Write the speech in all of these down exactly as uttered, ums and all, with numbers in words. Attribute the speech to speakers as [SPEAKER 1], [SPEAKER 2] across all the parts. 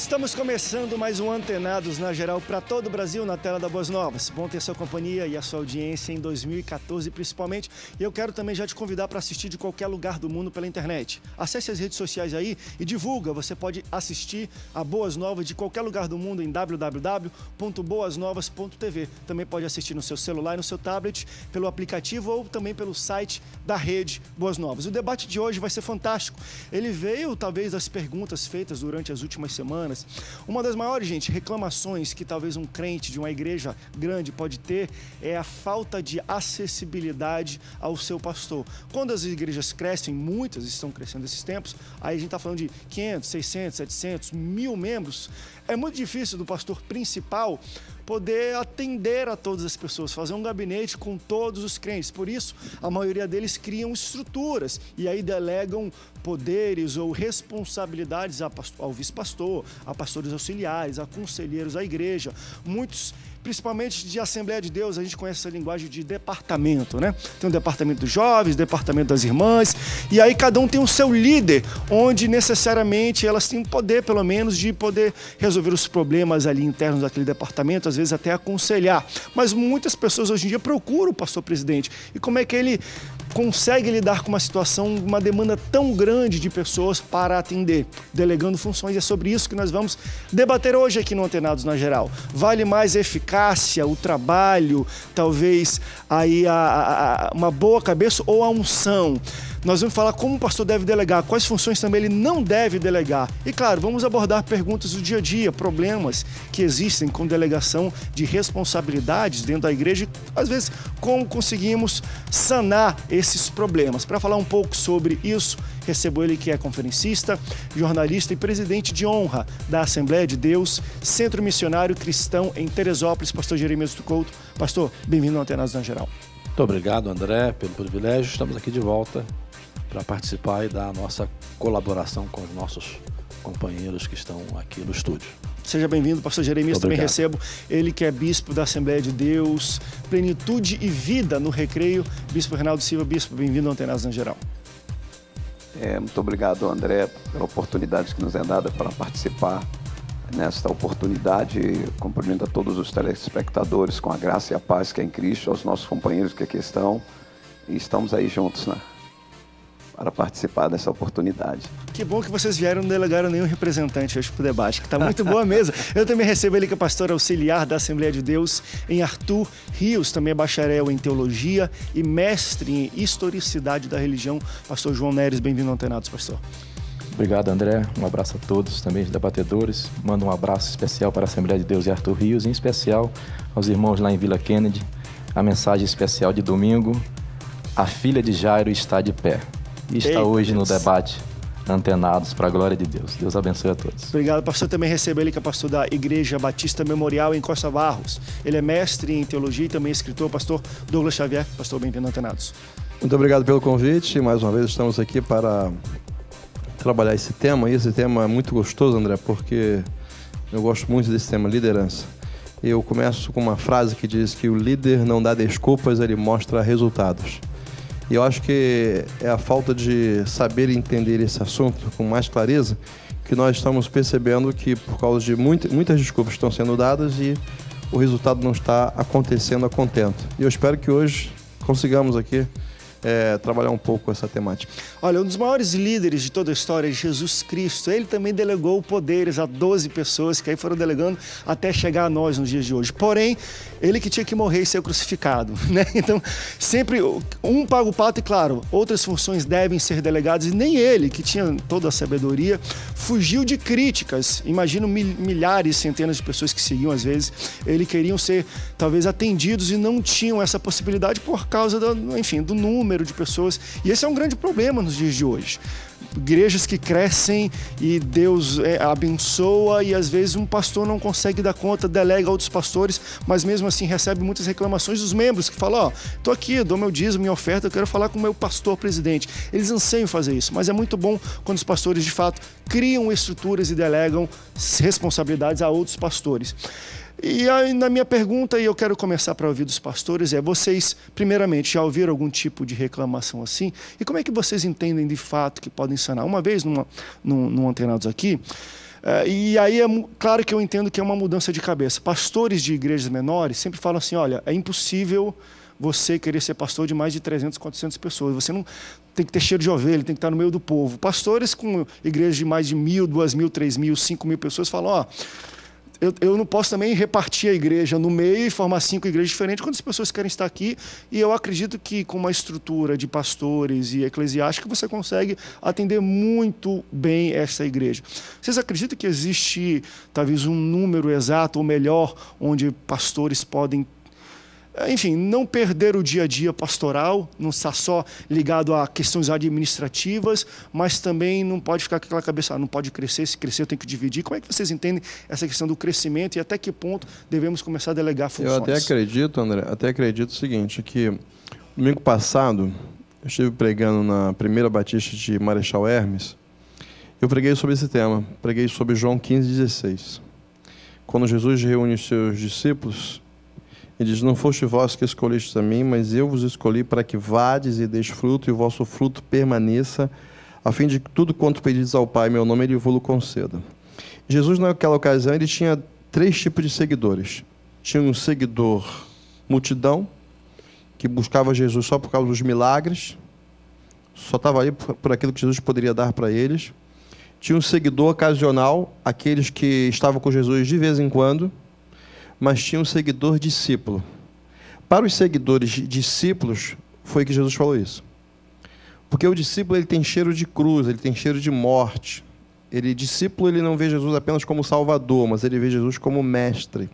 [SPEAKER 1] Estamos começando mais um Antenados na Geral para todo o Brasil na tela da Boas Novas. Bom ter sua companhia e a sua audiência em dois mil e quatorze principalmente. E eu quero também já te convidar para assistir de qualquer lugar do mundo pela internet. Acesse as redes sociais aí e divulga. Você pode assistir a Boas Novas de qualquer lugar do mundo em w w w ponto boas novas ponto t v. Também pode assistir no seu celular e no seu tablet, pelo aplicativo ou também pelo site da rede Boas Novas. O debate de hoje vai ser fantástico. Ele veio, talvez, das perguntas feitas durante as últimas semanas. Uma das maiores, gente, reclamações que talvez um crente de uma igreja grande pode ter é a falta de acessibilidade ao seu pastor. Quando as igrejas crescem, muitas estão crescendo nesses tempos, aí a gente está falando de quinhentos, seiscentos, setecentos, mil membros. É muito difícil do pastor principal poder atender a todas as pessoas, fazer um gabinete com todos os crentes. Por isso, a maioria deles criam estruturas e aí delegam poderes ou responsabilidades ao vice-pastor, a pastores auxiliares, a conselheiros da igreja. Muitos, principalmente de Assembleia de Deus, a gente conhece essa linguagem de departamento, né? Tem o departamento dos jovens, departamento das irmãs, e aí cada um tem o seu líder, onde necessariamente elas têm poder, pelo menos, de poder resolver os problemas ali internos daquele departamento, às vezes até aconselhar. Mas muitas pessoas hoje em dia procuram o pastor presidente. E como é que ele consegue lidar com uma situação, uma demanda tão grande de pessoas para atender, delegando funções? É sobre isso que nós vamos debater hoje aqui no Antenados na Geral. Vale mais a eficácia, o trabalho, talvez aí a, a, a, uma boa cabeça ou a unção? Nós vamos falar como o pastor deve delegar, quais funções também ele não deve delegar. E claro, vamos abordar perguntas do dia a dia, problemas que existem com delegação de responsabilidades dentro da igreja e, às vezes, como conseguimos sanar esses problemas. Para falar um pouco sobre isso, recebo ele que é conferencista, jornalista e presidente de honra da Assembleia de Deus, Centro Missionário Cristão em Teresópolis, pastor Jeremias do Couto. Pastor, bem-vindo ao Antenados na Geral.
[SPEAKER 2] Muito obrigado, André, pelo privilégio. Estamos aqui de volta para participar e dar a nossa colaboração com os nossos companheiros que estão aqui no estúdio.
[SPEAKER 1] Seja bem-vindo, pastor Jeremias. Também recebo ele que é bispo da Assembleia de Deus, Plenitude e Vida no Recreio, bispo Reinaldo Silva. Bispo, bem-vindo ao Antenados na Geral.
[SPEAKER 3] É, muito obrigado, André, pela oportunidade que nos é dada para participar nesta oportunidade. Cumprimento a todos os telespectadores com a graça e a paz que é em Cristo, aos nossos companheiros que aqui estão, e estamos aí juntos, né, para participar dessa oportunidade.
[SPEAKER 1] Que bom que vocês vieram, não delegaram nenhum representante hoje para o debate, que está muito boa a mesa. Eu também recebo ele que é pastor auxiliar da Assembleia de Deus em Arthur Rios, também é bacharel em teologia e mestre em historicidade da religião, pastor João Neres. Bem-vindo ao Antenados, pastor.
[SPEAKER 4] Obrigado, André. Um abraço a todos, também os debatedores. Mando um abraço especial para a Assembleia de Deus e Arthur Rios, em especial aos irmãos lá em Vila Kennedy. A mensagem especial de domingo: a filha de Jairo está de pé. E está Eita, hoje Deus. no debate Antenados, para a glória de Deus. Deus abençoe a todos.
[SPEAKER 1] Obrigado, pastor. Também recebo ele que é pastor da Igreja Batista Memorial em Costa Barros. Ele é mestre em teologia e também escritor, pastor Douglas Xavier. Pastor, bem-vindo ao Antenados.
[SPEAKER 5] Muito obrigado pelo convite. Mais uma vez estamos aqui para trabalhar esse tema. E esse tema é muito gostoso, André, porque eu gosto muito desse tema, liderança. Eu começo com uma frase que diz que o líder não dá desculpas, ele mostra resultados. E eu acho que é a falta de saber entender esse assunto com mais clareza que nós estamos percebendo que, por causa de muita, muitas desculpas estão sendo dadas e o resultado não está acontecendo a contento. E eu espero que hoje consigamos aqui É, trabalhar um pouco essa temática.
[SPEAKER 1] Olha, um dos maiores líderes de toda a história, Jesus Cristo, ele também delegou poderes a doze pessoas que aí foram delegando até chegar a nós nos dias de hoje. Porém, ele que tinha que morrer e ser crucificado, né? Então, sempre um paga o pato e, claro, outras funções devem ser delegadas e nem ele, que tinha toda a sabedoria, fugiu de críticas. Imagino milhares, centenas de pessoas que seguiam às vezes, ele queriam ser talvez atendidos e não tinham essa possibilidade por causa do, enfim, do número de pessoas, e esse é um grande problema nos dias de hoje. Igrejas que crescem e Deus é, abençoa e às vezes um pastor não consegue dar conta, delega a outros pastores, mas mesmo assim recebe muitas reclamações dos membros que falam: ó, oh, tô aqui, eu dou meu dízimo, minha oferta, eu quero falar com o meu pastor presidente. Eles anseiam fazer isso, mas é muito bom quando os pastores de fato criam estruturas e delegam responsabilidades a outros pastores. E aí, na minha pergunta, e eu quero começar para ouvir dos pastores, é: vocês, primeiramente, já ouviram algum tipo de reclamação assim? E como é que vocês entendem de fato que podem sanar? Uma vez, numa, num, num Antenados aqui, É, e aí, é claro que eu entendo que é uma mudança de cabeça. Pastores de igrejas menores sempre falam assim, olha, é impossível você querer ser pastor de mais de trezentas, quatrocentas pessoas. Você não tem que ter cheiro de ovelha, tem que estar no meio do povo. Pastores com igrejas de mais de mil, duas mil, três mil, cinco mil pessoas falam, ó, eu, eu não posso também repartir a igreja no meio e formar cinco igrejas diferentes quando as pessoas querem estar aqui. E eu acredito que com uma estrutura de pastores e eclesiástica você consegue atender muito bem essa igreja. Vocês acreditam que existe talvez um número exato ou melhor onde pastores podem, enfim, não perder o dia a dia pastoral, não estar só ligado a questões administrativas, mas também não pode ficar com aquela cabeça, ah, não pode crescer, se crescer eu tenho que dividir. Como é que vocês entendem essa questão do crescimento e até que ponto devemos começar a delegar funções?
[SPEAKER 5] Eu até acredito, André, até acredito o seguinte, que domingo passado eu estive pregando na primeira batista de Marechal Hermes, eu preguei sobre esse tema, preguei sobre João quinze, dezesseis. Quando Jesus reúne os seus discípulos, ele diz, não foste vós que escolhestes a mim, mas eu vos escolhi para que vades e deis fruto, e o vosso fruto permaneça, a fim de que tudo quanto pedis ao Pai, meu nome, ele vos conceda. Jesus, naquela ocasião, ele tinha três tipos de seguidores. Tinha um seguidor multidão, que buscava Jesus só por causa dos milagres, só estava ali por aquilo que Jesus poderia dar para eles. Tinha um seguidor ocasional, aqueles que estavam com Jesus de vez em quando, mas tinha um seguidor discípulo. Para os seguidores discípulos, foi que Jesus falou isso. Porque o discípulo ele tem cheiro de cruz, ele tem cheiro de morte. Ele, discípulo ele não vê Jesus apenas como Salvador, mas ele vê Jesus como mestre.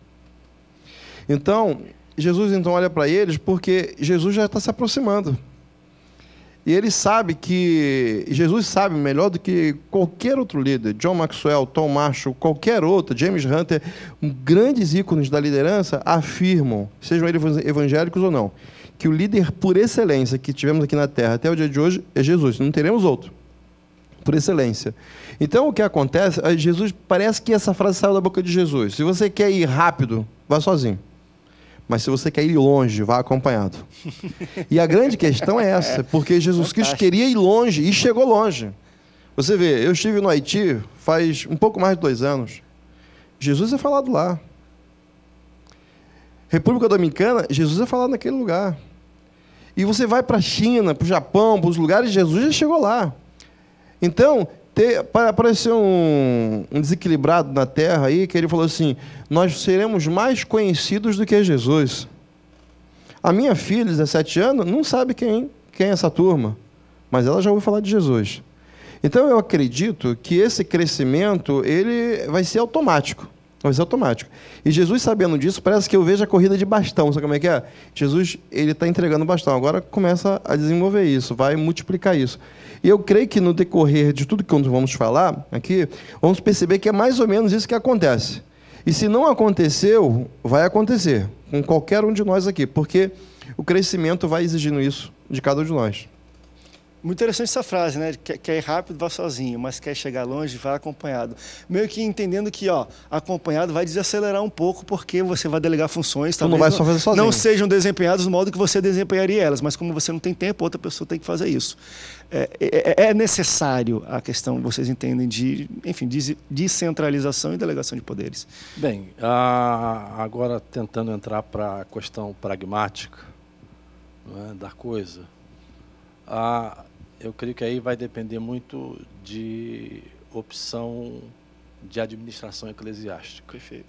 [SPEAKER 5] Então, Jesus então olha para eles porque Jesus já está se aproximando. E ele sabe que, Jesus sabe melhor do que qualquer outro líder, John Maxwell, Tom Marshall, qualquer outro, James Hunter, grandes ícones da liderança afirmam, sejam eles evangélicos ou não, que o líder por excelência que tivemos aqui na Terra até o dia de hoje é Jesus, não teremos outro, por excelência. Então o que acontece, Jesus, parece que essa frase saiu da boca de Jesus, se você quer ir rápido, vá sozinho. Mas se você quer ir longe, vá acompanhado. E a grande questão é essa, porque Jesus Cristo queria ir longe e chegou longe. Você vê, eu estive no Haiti faz um pouco mais de dois anos. Jesus é falado lá. República Dominicana, Jesus é falado naquele lugar. E você vai para a China, para o Japão, para os lugares, Jesus já chegou lá. Então, ter, apareceu um, um desequilibrado na Terra aí, que ele falou assim, nós seremos mais conhecidos do que Jesus. A minha filha, de dezessete anos, não sabe quem, quem é essa turma, mas ela já ouviu falar de Jesus. Então, eu acredito que esse crescimento ele vai ser automático. Vai ser automático. E Jesus, sabendo disso, parece que eu vejo a corrida de bastão. Sabe como é que é? Jesus ele está entregando o bastão. Agora começa a desenvolver isso, vai multiplicar isso. E eu creio que no decorrer de tudo que nós vamos falar aqui, vamos perceber que é mais ou menos isso que acontece. E se não aconteceu, vai acontecer com qualquer um de nós aqui, porque o crescimento vai exigindo isso de cada um de nós.
[SPEAKER 1] Muito interessante essa frase, né? Quer, quer ir rápido, vá sozinho, mas quer chegar longe, vá acompanhado. Meio que entendendo que, ó, acompanhado vai desacelerar um pouco, porque você vai delegar funções, talvez
[SPEAKER 5] não, vai só fazer sozinho.
[SPEAKER 1] Não sejam desempenhadas do modo que você desempenharia elas, mas como você não tem tempo, outra pessoa tem que fazer isso. É, é, é necessário a questão, vocês entendem, de, enfim, de descentralização e delegação de poderes.
[SPEAKER 2] Bem, a, agora tentando entrar para a questão pragmática, não é, da coisa, a eu creio que aí vai depender muito de opção de administração eclesiástica.
[SPEAKER 1] Perfeito.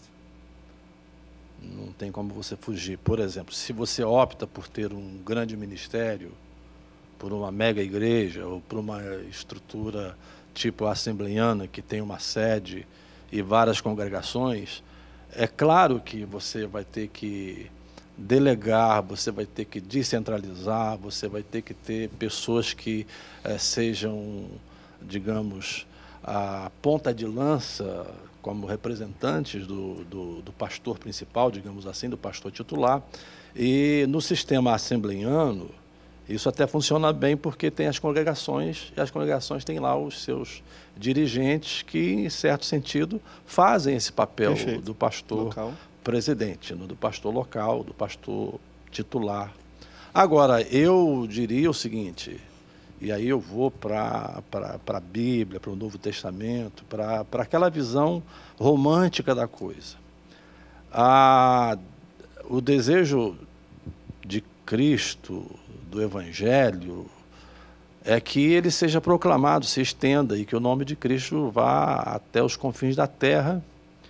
[SPEAKER 2] Não tem como você fugir. Por exemplo, se você opta por ter um grande ministério, por uma mega igreja, ou por uma estrutura tipo a assembleiana, que tem uma sede e várias congregações, é claro que você vai ter que delegar, você vai ter que descentralizar, você vai ter que ter pessoas que eh, sejam, digamos, a ponta de lança como representantes do, do, do pastor principal, digamos assim, do pastor titular. E no sistema assembleiano, isso até funciona bem porque tem as congregações, e as congregações têm lá os seus dirigentes que, em certo sentido, fazem esse papel Perfeito. do pastor local. presidente, do pastor local, do pastor titular. Agora, eu diria o seguinte, E aí eu vou para a Bíblia, para o Novo Testamento, para aquela visão romântica da coisa. A, o desejo de Cristo, do Evangelho, é que ele seja proclamado, se estenda, e que o nome de Cristo vá até os confins da terra.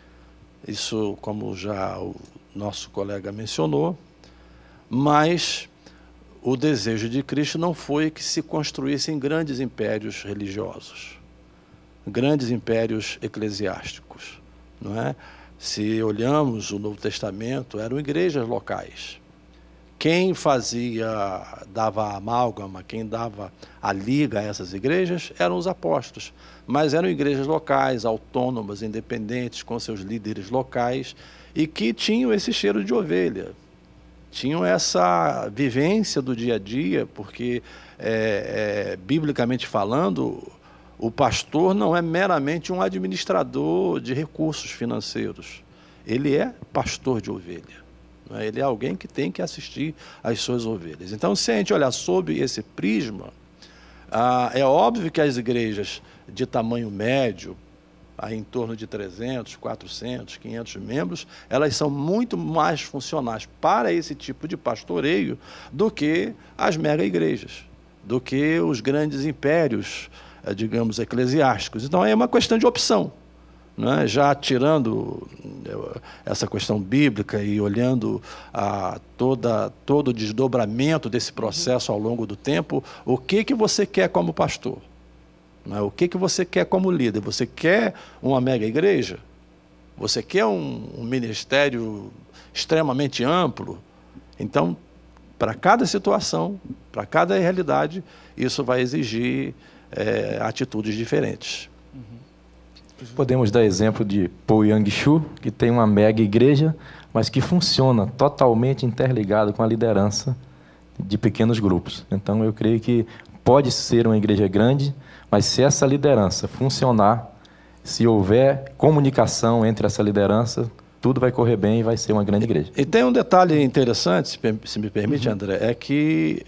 [SPEAKER 2] Isso, como já o nosso colega mencionou, mas o desejo de Cristo não foi que se construíssem grandes impérios religiosos, grandes impérios eclesiásticos, não é? Se olhamos o Novo Testamento, eram igrejas locais. Quem fazia, dava a amálgama, quem dava a liga a essas igrejas, eram os apóstolos. Mas eram igrejas locais, autônomas, independentes, com seus líderes locais, e que tinham esse cheiro de ovelha. Tinham essa vivência do dia a dia, porque, é, é, biblicamente falando, o pastor não é meramente um administrador de recursos financeiros. Ele é pastor de ovelha. Ele é alguém que tem que assistir às suas ovelhas. Então, se a gente olhar sob esse prisma, ah, é óbvio que as igrejas de tamanho médio, aí em torno de trezentos, quatrocentos, quinhentos membros, elas são muito mais funcionais para esse tipo de pastoreio do que as mega-igrejas, do que os grandes impérios, digamos, eclesiásticos. Então, é uma questão de opção. Não é? Já tirando essa questão bíblica e olhando a toda, todo o desdobramento desse processo ao longo do tempo, o que, que você quer como pastor? Não é? O que, que você quer como líder? Você quer uma mega igreja? Você quer um, um ministério extremamente amplo? Então, para cada situação, para cada realidade, isso vai exigir é, atitudes diferentes.
[SPEAKER 4] Podemos dar exemplo de Po Yang-Shu, que tem uma mega igreja, mas que funciona totalmente interligado com a liderança de pequenos grupos. Então, eu creio que pode ser uma igreja grande, mas se essa liderança funcionar, se houver comunicação entre essa liderança, tudo vai correr bem e vai ser uma grande igreja.
[SPEAKER 2] E tem um detalhe interessante, se me permite, uhum. André, é que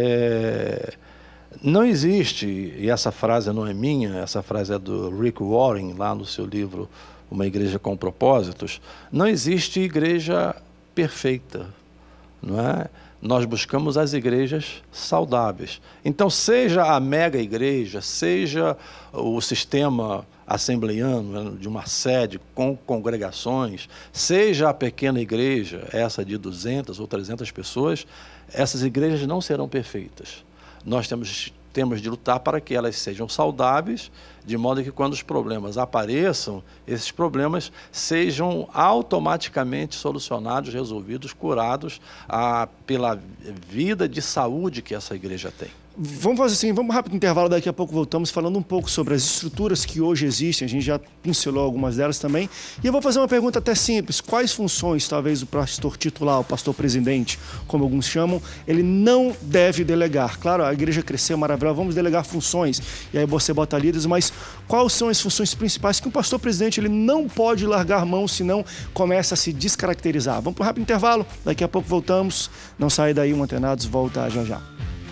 [SPEAKER 2] é, não existe, e essa frase não é minha, essa frase é do Rick Warren, lá no seu livro Uma Igreja com Propósitos, não existe igreja perfeita, não é? Nós buscamos as igrejas saudáveis. Então, seja a mega igreja, seja o sistema assembleiano, de uma sede com congregações, seja a pequena igreja, essa de duzentas ou trezentas pessoas, essas igrejas não serão perfeitas. Nós temos, temos de lutar para que elas sejam saudáveis, de modo que quando os problemas apareçam, esses problemas sejam automaticamente solucionados, resolvidos, curados ah, pela vida de saúde que essa igreja tem.
[SPEAKER 1] Vamos fazer assim, vamos rápido intervalo, daqui a pouco voltamos falando um pouco sobre as estruturas que hoje existem, a gente já pincelou algumas delas também, e eu vou fazer uma pergunta até simples: quais funções talvez o pastor titular, o pastor presidente, como alguns chamam, ele não deve delegar? Claro, a igreja cresceu, maravilhosa, vamos delegar funções, e aí você bota líderes, mas quais são as funções principais que um pastor presidente ele não pode largar mão, senão começa a se descaracterizar? Vamos para um rápido intervalo, daqui a pouco voltamos, não sai daí, um Antenados volta já já.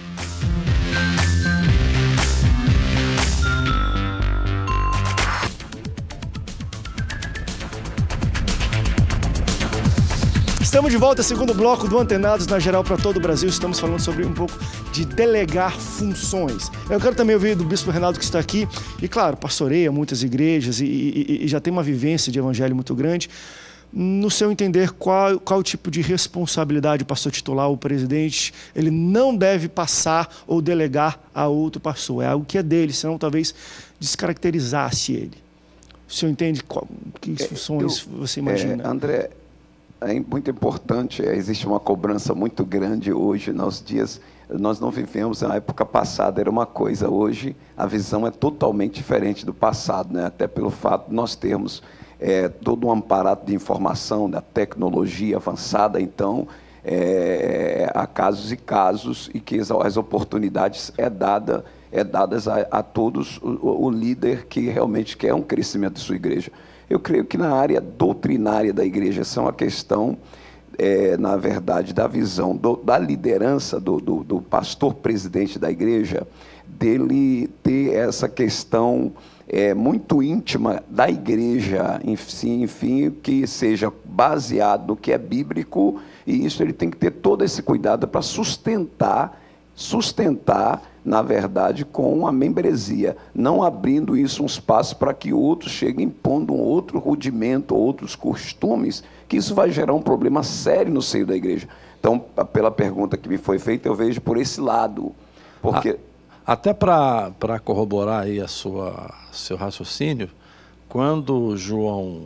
[SPEAKER 1] Estamos de volta, segundo bloco do Antenados na geral para todo o Brasil. Estamos falando sobre um pouco de delegar funções. Eu quero também ouvir do Bispo Reinaldo, que está aqui, e claro, pastoreia muitas igrejas e, e, e já tem uma vivência de evangelho muito grande. No seu entender, qual, qual tipo de responsabilidade o pastor titular, o presidente, ele não deve passar ou delegar a outro pastor? É algo que é dele, senão talvez descaracterizasse ele. O senhor entende qual, que funções eu, você imagina?
[SPEAKER 3] É, André, é muito importante, existe uma cobrança muito grande hoje, nos dias, nós não vivemos na época passada, era uma coisa, hoje a visão é totalmente diferente do passado, né? Até pelo fato de nós termos é, todo um aparato de informação, da tecnologia avançada, então é, há casos e casos, e que as, as oportunidades é dada, é dadas a, a todos o, o líder que realmente quer um crescimento de sua igreja. Eu creio que na área doutrinária da igreja, essa é uma questão, é, na verdade, da visão do, da liderança do, do, do pastor presidente da igreja, dele ter essa questão é, muito íntima da igreja, enfim, enfim, que seja baseado no que é bíblico, e isso ele tem que ter todo esse cuidado para sustentar, sustentar, na verdade, com a membresia, não abrindo isso um espaço para que outros cheguem impondo um outro rudimento, outros costumes, que isso vai gerar um problema sério no seio da igreja. Então, pela pergunta que me foi feita, eu vejo por esse lado. Porque...
[SPEAKER 2] Até para corroborar aí a sua seu raciocínio, quando João,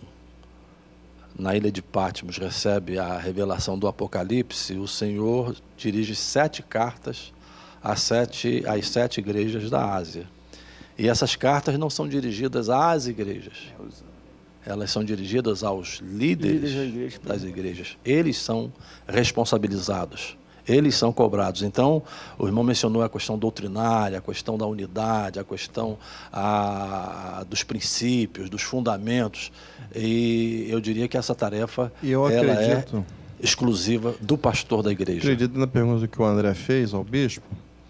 [SPEAKER 2] na ilha de Patmos, recebe a revelação do Apocalipse, o Senhor dirige sete cartas às sete, às sete igrejas da Ásia. E essas cartas não são dirigidas às igrejas. Elas são dirigidas aos líderes igreja, das igrejas. Eles são responsabilizados. Eles são cobrados. Então, o irmão mencionou a questão doutrinária, a questão da unidade, a questão a, dos princípios, dos fundamentos. E eu diria que essa tarefa
[SPEAKER 5] eu
[SPEAKER 2] ela
[SPEAKER 5] acredito,
[SPEAKER 2] é exclusiva do pastor da igreja.
[SPEAKER 5] Acredito na pergunta que o André fez ao bispo,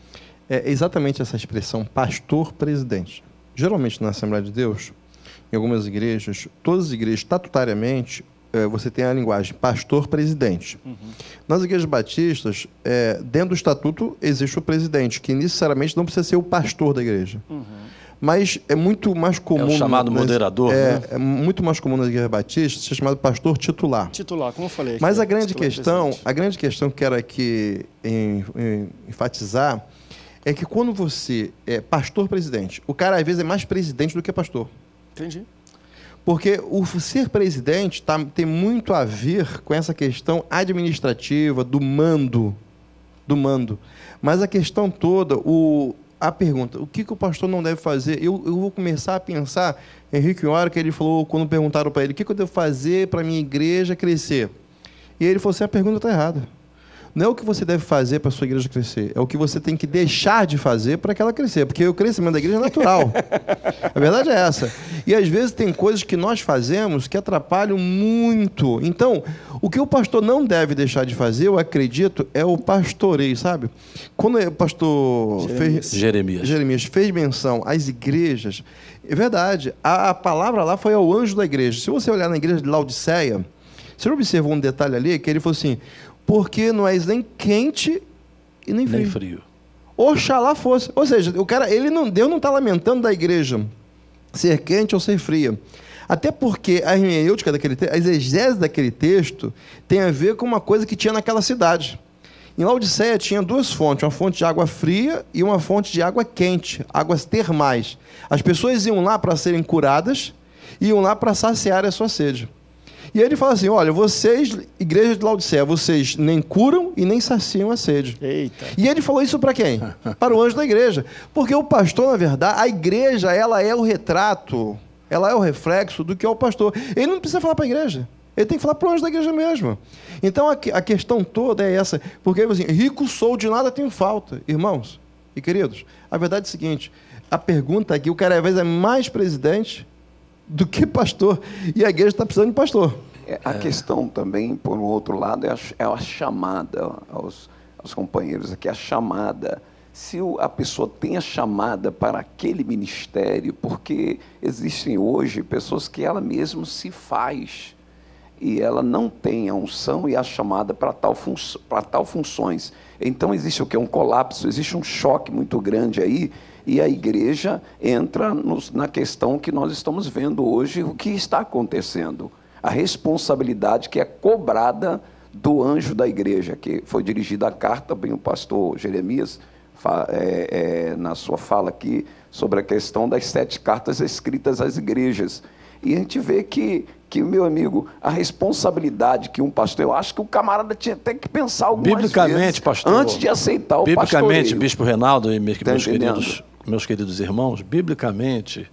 [SPEAKER 5] é exatamente essa expressão pastor-presidente. Geralmente na Assembleia de Deus, em algumas igrejas, todas as igrejas, estatutariamente, você tem a linguagem pastor-presidente. Uhum. Nas igrejas batistas, é, dentro do estatuto, existe o presidente, que necessariamente não precisa ser o pastor da igreja. Uhum. Mas é muito mais comum... É
[SPEAKER 2] o chamado
[SPEAKER 5] nas,
[SPEAKER 2] moderador,
[SPEAKER 5] é,
[SPEAKER 2] né?
[SPEAKER 5] É muito mais comum nas igrejas batistas ser chamado pastor titular.
[SPEAKER 1] Titular, como eu falei.
[SPEAKER 5] Mas a grande questão, a grande questão que quero aqui em, em, enfatizar é que quando você é pastor-presidente, o cara às vezes é mais presidente do que pastor.
[SPEAKER 1] Entendi.
[SPEAKER 5] Porque o ser presidente tá, tem muito a ver com essa questão administrativa, do mando. Do mando. Mas a questão toda, o, a pergunta, o que, que o pastor não deve fazer? Eu, eu vou começar a pensar, Henrique Ora, que ele falou, quando perguntaram para ele, o que, que eu devo fazer para a minha igreja crescer? E ele falou assim, a pergunta está errada. Não é o que você deve fazer para a sua igreja crescer, é o que você tem que deixar de fazer para que ela crescer, porque o crescimento da igreja é natural. A verdade é essa. E às vezes tem coisas que nós fazemos que atrapalham muito. Então, o que o pastor não deve deixar de fazer, eu acredito, é o pastoreio, sabe? Quando o pastor
[SPEAKER 2] Jeremias,
[SPEAKER 5] fez,
[SPEAKER 2] Jeremias.
[SPEAKER 5] Jeremias fez menção às igrejas, é verdade, a, a palavra lá foi ao anjo da igreja. Se você olhar na igreja de Laodiceia, você observou um detalhe ali, que ele falou assim, porque não és nem quente e nem frio.
[SPEAKER 2] Nem frio.
[SPEAKER 5] Oxalá fosse. Ou seja, o cara, ele não, Deus não está lamentando da igreja ser quente ou ser fria. Até porque a hermenêutica daquele texto, a exegese daquele texto, tem a ver com uma coisa que tinha naquela cidade. Em Laodiceia tinha duas fontes, uma fonte de água fria e uma fonte de água quente, águas termais. As pessoas iam lá para serem curadas, iam lá para saciar a sua sede. E ele fala assim, olha, vocês, igreja de Laodiceia, vocês nem curam e nem saciam a sede.
[SPEAKER 1] Eita.
[SPEAKER 5] E ele falou isso para quem? Para o anjo da igreja. Porque o pastor, na verdade, a igreja, ela é o retrato, ela é o reflexo do que é o pastor. Ele não precisa falar para a igreja, ele tem que falar para o anjo da igreja mesmo. Então, a, a questão toda é essa, porque assim, rico sou, de nada tenho falta. Irmãos e queridos, a verdade é a seguinte, a pergunta aqui, o cara às vezes é mais presidente do que pastor, e a igreja está precisando de pastor.
[SPEAKER 3] É, a é. questão também, por outro lado, é a, é a chamada aos, aos companheiros aqui, a chamada. Se o, a pessoa tem a chamada para aquele ministério, porque existem hoje pessoas que ela mesma se faz, e ela não tem a unção e a chamada para tal, fun, para tal funções. Então existe o que? Um colapso, existe um choque muito grande aí, e a igreja entra nos, na questão que nós estamos vendo hoje, o que está acontecendo. A responsabilidade que é cobrada do anjo da igreja, que foi dirigida a carta, bem o pastor Jeremias, é, é, na sua fala aqui, sobre a questão das sete cartas escritas às igrejas. E a gente vê que, que, meu amigo, a responsabilidade que um pastor... Eu acho que o camarada tinha até que pensar algumas
[SPEAKER 2] Biblicamente,
[SPEAKER 3] vezes,
[SPEAKER 2] pastor,
[SPEAKER 3] antes de aceitar o pastoreio.
[SPEAKER 2] Biblicamente, bispo Reinaldo e meus,
[SPEAKER 3] tá
[SPEAKER 2] meus, queridos, meus queridos irmãos, biblicamente,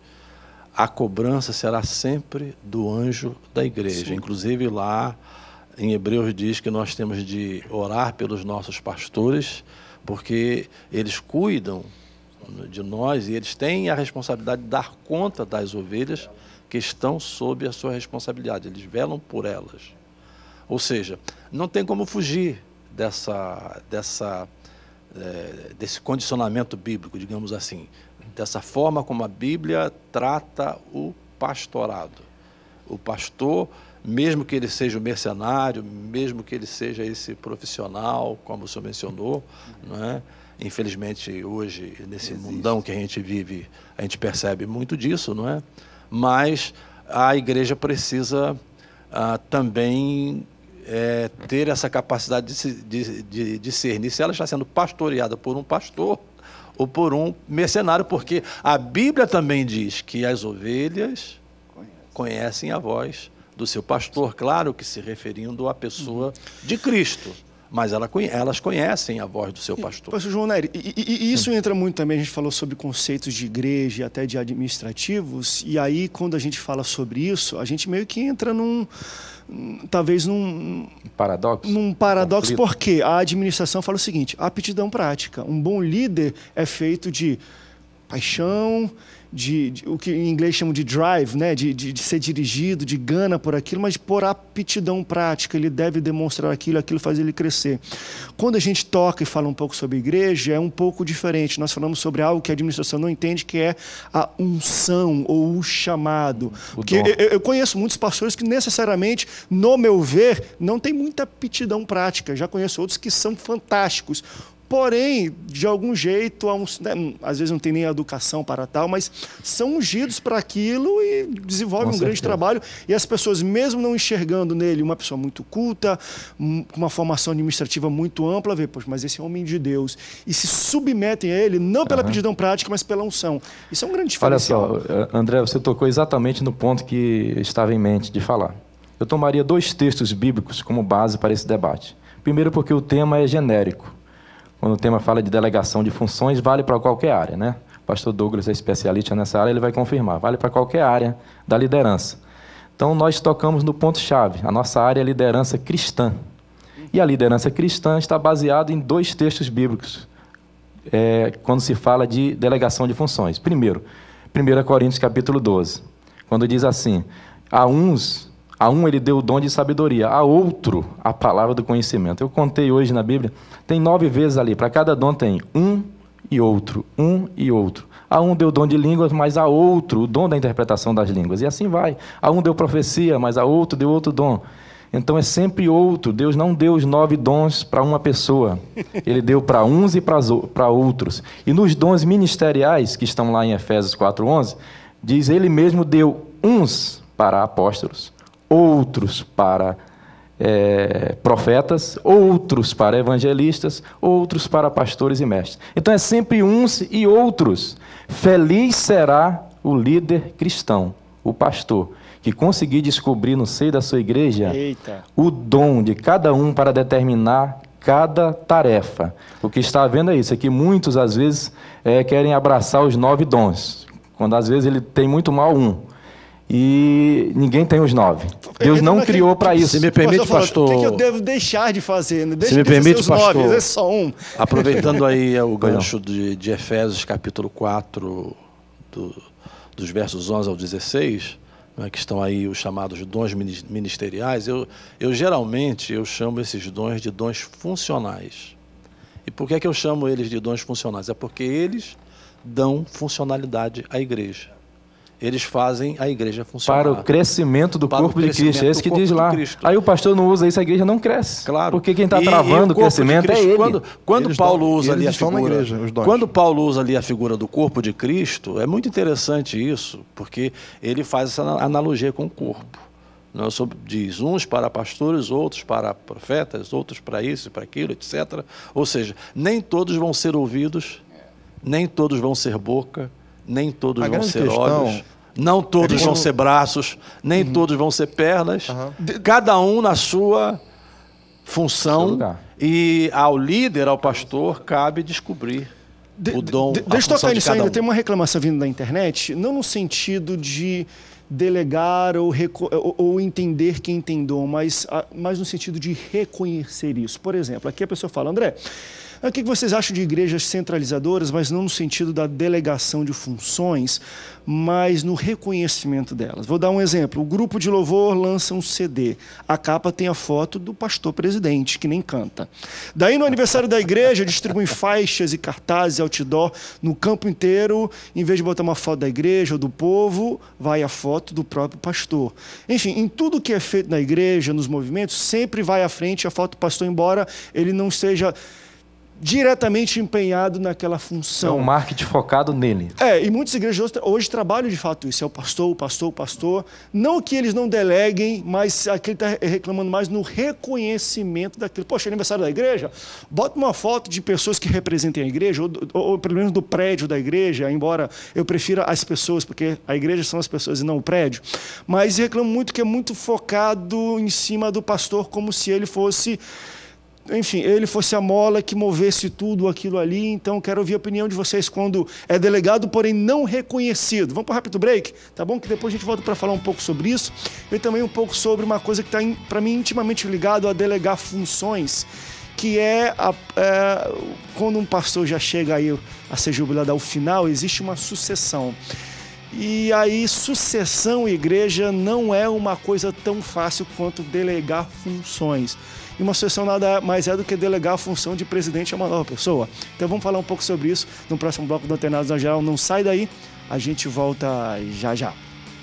[SPEAKER 2] a cobrança será sempre do anjo da igreja. Sim. Inclusive lá, em Hebreus diz que nós temos de orar pelos nossos pastores, porque eles cuidam de nós e eles têm a responsabilidade de dar conta das ovelhas que estão sob a sua responsabilidade, eles velam por elas. Ou seja, não tem como fugir dessa, dessa é, desse condicionamento bíblico, digamos assim, dessa forma como a Bíblia trata o pastorado. O pastor, mesmo que ele seja um mercenário, mesmo que ele seja esse profissional, como o senhor mencionou, não é? Infelizmente, hoje, nesse Existe. mundão que a gente vive, a gente percebe muito disso, não é? Mas a igreja precisa ah, também é, ter essa capacidade de, se, de, de discernir se ela está sendo pastoreada por um pastor ou por um mercenário, porque a Bíblia também diz que as ovelhas conhecem a voz do seu pastor, claro que se referindo à pessoa de Cristo, mas ela, elas conhecem a voz do seu pastor.
[SPEAKER 1] Pastor João Nery, e, e, e isso Sim. entra muito também, a gente falou sobre conceitos de igreja e até de administrativos, e aí quando a gente fala sobre isso, a gente meio que entra num, talvez num...
[SPEAKER 4] Paradoxo?
[SPEAKER 1] Num paradoxo, Conflito. Porque a administração fala o seguinte, a aptidão prática, um bom líder é feito de paixão, De, de, o que em inglês chamam de drive, né? de, de, de ser dirigido, de gana por aquilo, mas por aptidão prática, ele deve demonstrar aquilo, aquilo faz ele crescer. Quando a gente toca e fala um pouco sobre igreja, é um pouco diferente. Nós falamos sobre algo que a administração não entende, que é a unção ou o chamado. O Porque eu, eu conheço muitos pastores que necessariamente, no meu ver, não tem muita aptidão prática. Já conheço outros que são fantásticos. Porém, de algum jeito, né, às vezes não tem nem educação para tal, mas são ungidos para aquilo e desenvolvem um grande trabalho. E as pessoas, mesmo não enxergando nele uma pessoa muito culta, com uma formação administrativa muito ampla, vê, poxa, mas esse é homem de Deus. E se submetem a ele, não pela uhum. aptidão prática, mas pela unção. Isso é um grande diferencial.
[SPEAKER 4] Olha só, André, você tocou exatamente no ponto que estava em mente de falar. Eu tomaria dois textos bíblicos como base para esse debate. Primeiro, porque o tema é genérico. Quando o tema fala de delegação de funções, vale para qualquer área, né? O pastor Douglas é especialista nessa área, ele vai confirmar. Vale para qualquer área da liderança. Então, nós tocamos no ponto-chave. A nossa área é liderança cristã. E a liderança cristã está baseada em dois textos bíblicos, é, quando se fala de delegação de funções. Primeiro, primeira Coríntios capítulo doze, quando diz assim, a uns... A um ele deu o dom de sabedoria, a outro a palavra do conhecimento. Eu contei hoje na Bíblia, tem nove vezes ali, para cada dom tem um e outro, um e outro. A um deu o dom de línguas, mas a outro o dom da interpretação das línguas. E assim vai. A um deu profecia, mas a outro deu outro dom. Então é sempre outro. Deus não deu os nove dons para uma pessoa. Ele deu para uns e para outros. E nos dons ministeriais, que estão lá em Efésios quatro, onze, diz, ele mesmo deu uns para apóstolos, outros para é, profetas, outros para evangelistas, outros para pastores e mestres. Então é sempre uns e outros. Feliz será o líder cristão, o pastor, que conseguir descobrir no seio da sua igreja Eita. o dom de cada um para determinar cada tarefa. O que está havendo é isso, é que muitos às vezes é, querem abraçar os nove dons, quando às vezes ele tem muito mal um. E ninguém tem os nove. Deus não criou para isso.
[SPEAKER 2] Se me permite, pastor...
[SPEAKER 1] O que, que eu devo deixar de fazer? Deixa
[SPEAKER 2] se me permite,
[SPEAKER 1] os
[SPEAKER 2] pastor...
[SPEAKER 1] nove, é só um.
[SPEAKER 2] Aproveitando aí o gancho de, de Efésios, capítulo quatro, do, dos versos onze ao dezesseis, né, que estão aí os chamados dons ministeriais, eu, eu geralmente eu chamo esses dons de dons funcionais. E por que, é que eu chamo eles de dons funcionais? É porque eles dão funcionalidade à igreja. Eles fazem a igreja funcionar.
[SPEAKER 4] Para o crescimento do Para corpo de Cristo, é esse que diz lá. Aí o pastor não usa isso, a igreja não cresce. Claro. Porque quem está travando o, o crescimento Cristo, é ele.
[SPEAKER 2] Quando, quando Paulo dão, usa ali a figura, igreja, quando Paulo usa ali a figura do corpo de Cristo, é muito interessante isso, porque ele faz essa analogia com o corpo. Não, diz uns para pastores, outros para profetas, outros para isso e para aquilo, etcétera. Ou seja, nem todos vão ser ouvidos, nem todos vão ser boca, nem todos a vão ser questão, olhos, não todos é vão ser braços, nem uhum. todos vão ser pernas, uhum. cada um na sua função, e ao líder, ao pastor, cabe descobrir de, o dom,
[SPEAKER 1] de, de, Deixa eu tocar nisso ainda, um. Tem uma reclamação vindo da internet, não no sentido de, delegar ou, ou, ou entender quem tem dom, mas, mas no sentido de reconhecer isso. Por exemplo, aqui a pessoa fala, André, o que vocês acham de igrejas centralizadoras, mas não no sentido da delegação de funções, mas no reconhecimento delas? Vou dar um exemplo. O grupo de louvor lança um C D. A capa tem a foto do pastor presidente, que nem canta. Daí, no aniversário da igreja, distribuem faixas e cartazes outdoor no campo inteiro. Em vez de botar uma foto da igreja ou do povo, vai a foto do próprio pastor. Enfim, em tudo que é feito na igreja, nos movimentos, sempre vai à frente a foto do pastor, embora ele não esteja diretamente empenhado naquela função.
[SPEAKER 4] É um marketing focado nele.
[SPEAKER 1] É, e muitas igrejas hoje, hoje trabalham de fato isso. É o pastor, o pastor, o pastor. Não que eles não deleguem, mas aquele está reclamando mais no reconhecimento daquilo. Poxa, aniversário da igreja, bota uma foto de pessoas que representem a igreja, ou, ou, ou pelo menos do prédio da igreja, embora eu prefira as pessoas, porque a igreja são as pessoas e não o prédio. Mas reclamo muito que é muito focado em cima do pastor, como se ele fosse... Enfim, ele fosse a mola que movesse tudo aquilo ali. Então, quero ouvir a opinião de vocês quando é delegado, porém não reconhecido. Vamos para um rápido break? Tá bom? Que depois a gente volta para falar um pouco sobre isso. E também um pouco sobre uma coisa que está, para mim, intimamente ligado a delegar funções, que é, a, é quando um pastor já chega aí a ser jubilado ao final, existe uma sucessão. E aí, sucessão e igreja não é uma coisa tão fácil quanto delegar funções. E uma sucessão nada mais é do que delegar a função de presidente a uma nova pessoa. Então vamos falar um pouco sobre isso no próximo bloco do Antenados na Geral. Não sai daí, a gente volta já já.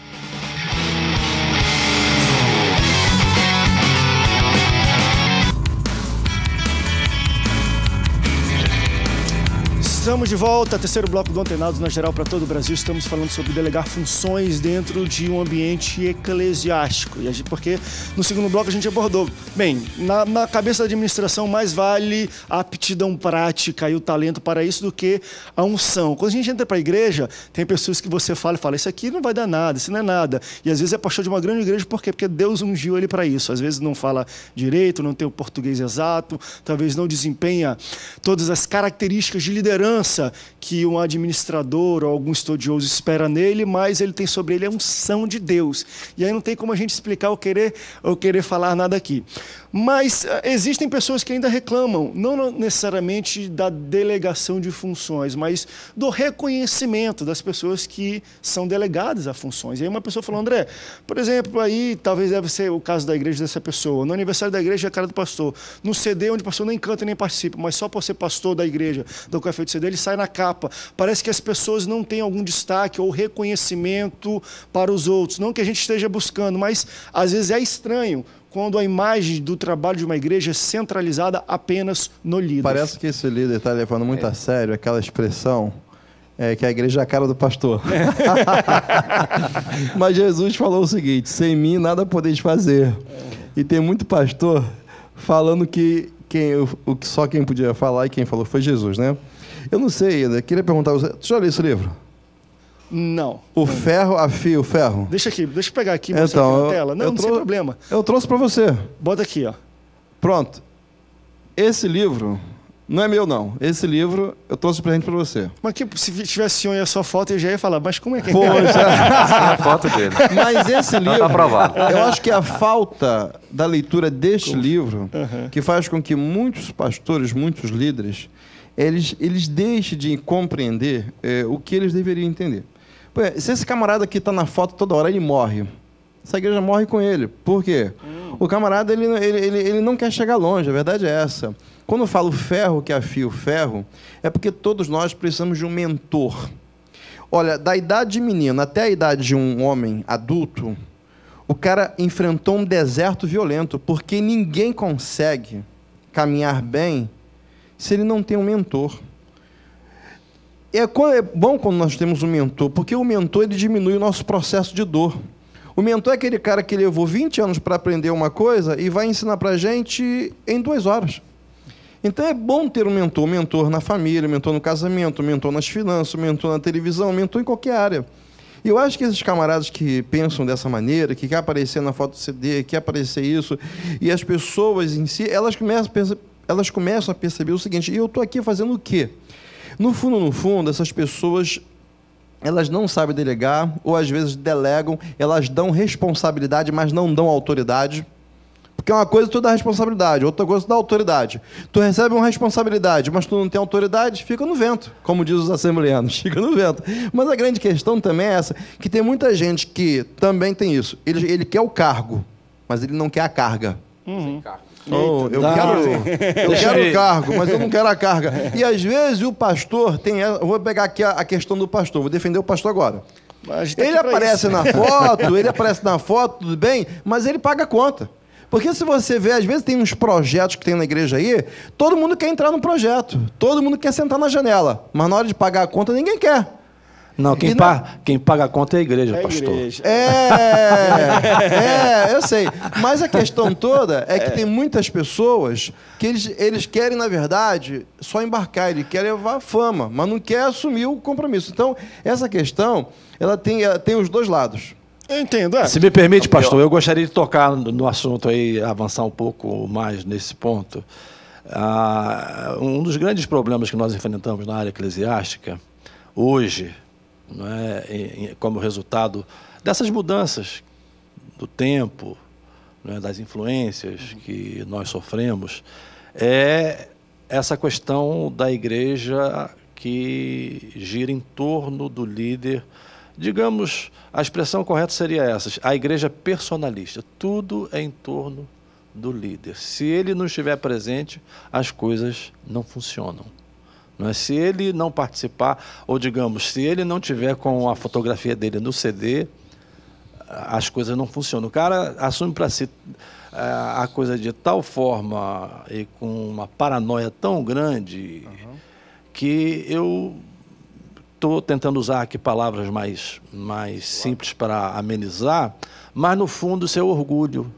[SPEAKER 1] Estamos de volta, terceiro bloco do Antenados na Geral para todo o Brasil. Estamos falando sobre delegar funções dentro de um ambiente eclesiástico. E a gente, porque no segundo bloco a gente abordou. Bem, na, na cabeça da administração mais vale a aptidão prática e o talento para isso do que a unção. Quando a gente entra para a igreja, tem pessoas que você fala e fala, isso aqui não vai dar nada, isso não é nada. E às vezes é pastor de uma grande igreja, por quê? Porque Deus ungiu ele para isso. Às vezes não fala direito, não tem o português exato, talvez não desempenha todas as características de liderança que um administrador ou algum estudioso espera nele, mas ele tem sobre ele a unção de Deus. E aí não tem como a gente explicar ou querer, ou querer falar nada aqui. Mas uh, existem pessoas que ainda reclamam, não necessariamente da delegação de funções, mas do reconhecimento das pessoas que são delegadas a funções. E aí uma pessoa falou, André, por exemplo, aí talvez deve ser o caso da igreja dessa pessoa, no aniversário da igreja é a cara do pastor, no C D onde o pastor nem canta nem participa, mas só por ser pastor da igreja, do café do C D, ele sai na capa. Parece que as pessoas não têm algum destaque ou reconhecimento para os outros. Não que a gente esteja buscando, mas às vezes é estranho quando a imagem do trabalho de uma igreja é centralizada apenas no líder.
[SPEAKER 5] Parece que esse líder está levando muito é. a sério aquela expressão é, que a igreja é a cara do pastor. É. Mas Jesus falou o seguinte, sem mim nada podeis fazer. É. E tem muito pastor falando que quem, o, o, só quem podia falar e quem falou foi Jesus, né? Eu não sei ainda, queria perguntar a você, tu já leu esse livro?
[SPEAKER 1] Não.
[SPEAKER 5] O ferro afia o ferro?
[SPEAKER 1] Deixa aqui, deixa eu pegar aqui, mostrar então, aqui na tela. Não, não tem problema.
[SPEAKER 5] Eu trouxe para você.
[SPEAKER 1] Bota aqui, ó.
[SPEAKER 5] Pronto. Esse livro não é meu, não. Esse livro eu trouxe presente para você.
[SPEAKER 1] Mas que, se tivesse um e a sua foto, eu já ia falar, mas como é que é?
[SPEAKER 5] Poxa.
[SPEAKER 4] A foto dele.
[SPEAKER 5] Mas esse livro,
[SPEAKER 4] tá aprovado.
[SPEAKER 5] Eu acho que a falta da leitura deste como? livro, uhum. que faz com que muitos pastores, muitos líderes, eles, eles deixem de compreender é, o que eles deveriam entender. Se esse camarada aqui está na foto toda hora, ele morre. Essa igreja morre com ele. Por quê? Hum. O camarada ele, ele, ele, ele não quer chegar longe, a verdade é essa. Quando eu falo ferro que afia o ferro, é porque todos nós precisamos de um mentor. Olha, da idade de menino até a idade de um homem adulto, o cara enfrentou um deserto violento, porque ninguém consegue caminhar bem se ele não tem um mentor. É bom quando nós temos um mentor, porque o mentor ele diminui o nosso processo de dor. O mentor é aquele cara que levou vinte anos para aprender uma coisa e vai ensinar para a gente em duas horas. Então é bom ter um mentor, um mentor na família, um mentor no casamento, um mentor nas finanças, um mentor na televisão, um mentor em qualquer área. E eu acho que esses camaradas que pensam dessa maneira, que quer aparecer na foto do C D, quer aparecer isso, e as pessoas em si, elas começam a, perce- elas começam a perceber o seguinte, e eu estou aqui fazendo o quê? No fundo, no fundo, essas pessoas elas não sabem delegar, ou às vezes delegam, elas dão responsabilidade, mas não dão autoridade. Porque uma coisa tu dá responsabilidade, outra coisa tu dá autoridade. Tu recebe uma responsabilidade, mas tu não tem autoridade, fica no vento, como diz os assembleanos, fica no vento. Mas a grande questão também é essa, que tem muita gente que também tem isso. Ele, ele quer o cargo, mas ele não quer a carga.
[SPEAKER 1] Uhum.
[SPEAKER 5] Oh, eu
[SPEAKER 2] Não.
[SPEAKER 5] quero, eu quero o cargo, mas eu não quero a carga. E às vezes o pastor tem... Eu vou pegar aqui a, a questão do pastor, vou defender o pastor agora.
[SPEAKER 1] Mas tá
[SPEAKER 5] Ele
[SPEAKER 1] aqui pra
[SPEAKER 5] aparece
[SPEAKER 1] isso.
[SPEAKER 5] na foto, ele aparece na foto, tudo bem, mas ele paga a conta. Porque se você vê, às vezes tem uns projetos que tem na igreja aí, todo mundo quer entrar no projeto, todo mundo quer sentar na janela, mas na hora de pagar a conta ninguém quer.
[SPEAKER 2] Não, quem,
[SPEAKER 5] E
[SPEAKER 2] pa
[SPEAKER 5] não-
[SPEAKER 2] quem paga a conta é a igreja,
[SPEAKER 1] É a
[SPEAKER 2] pastor.
[SPEAKER 1] igreja.
[SPEAKER 5] É, é, eu sei. Mas a questão toda é que tem muitas pessoas que eles, eles querem, na verdade, só embarcar, eles querem levar fama, mas não quer assumir o compromisso. Então, essa questão, ela tem, ela tem os dois lados.
[SPEAKER 1] Eu entendo, é.
[SPEAKER 2] Se me permite, pastor, eu gostaria de tocar no no assunto aí, avançar um pouco mais nesse ponto. Ah, um dos grandes problemas que nós enfrentamos na área eclesiástica, hoje, não é, em- em- como resultado dessas mudanças do tempo, não é, das influências que nós sofremos, é essa questão da igreja que gira em torno do líder. Digamos, a expressão correta seria essa, a igreja personalista. Tudo é em torno do líder. Se ele não estiver presente, as coisas não funcionam. Não é? Se ele não participar, ou digamos, se ele não tiver com a fotografia dele no C D, as coisas não funcionam. O cara assume para si ah, a coisa de tal forma e com uma paranoia tão grande que eu estou tentando usar aqui palavras mais, mais simples para amenizar, mas no fundo isso é orgulho.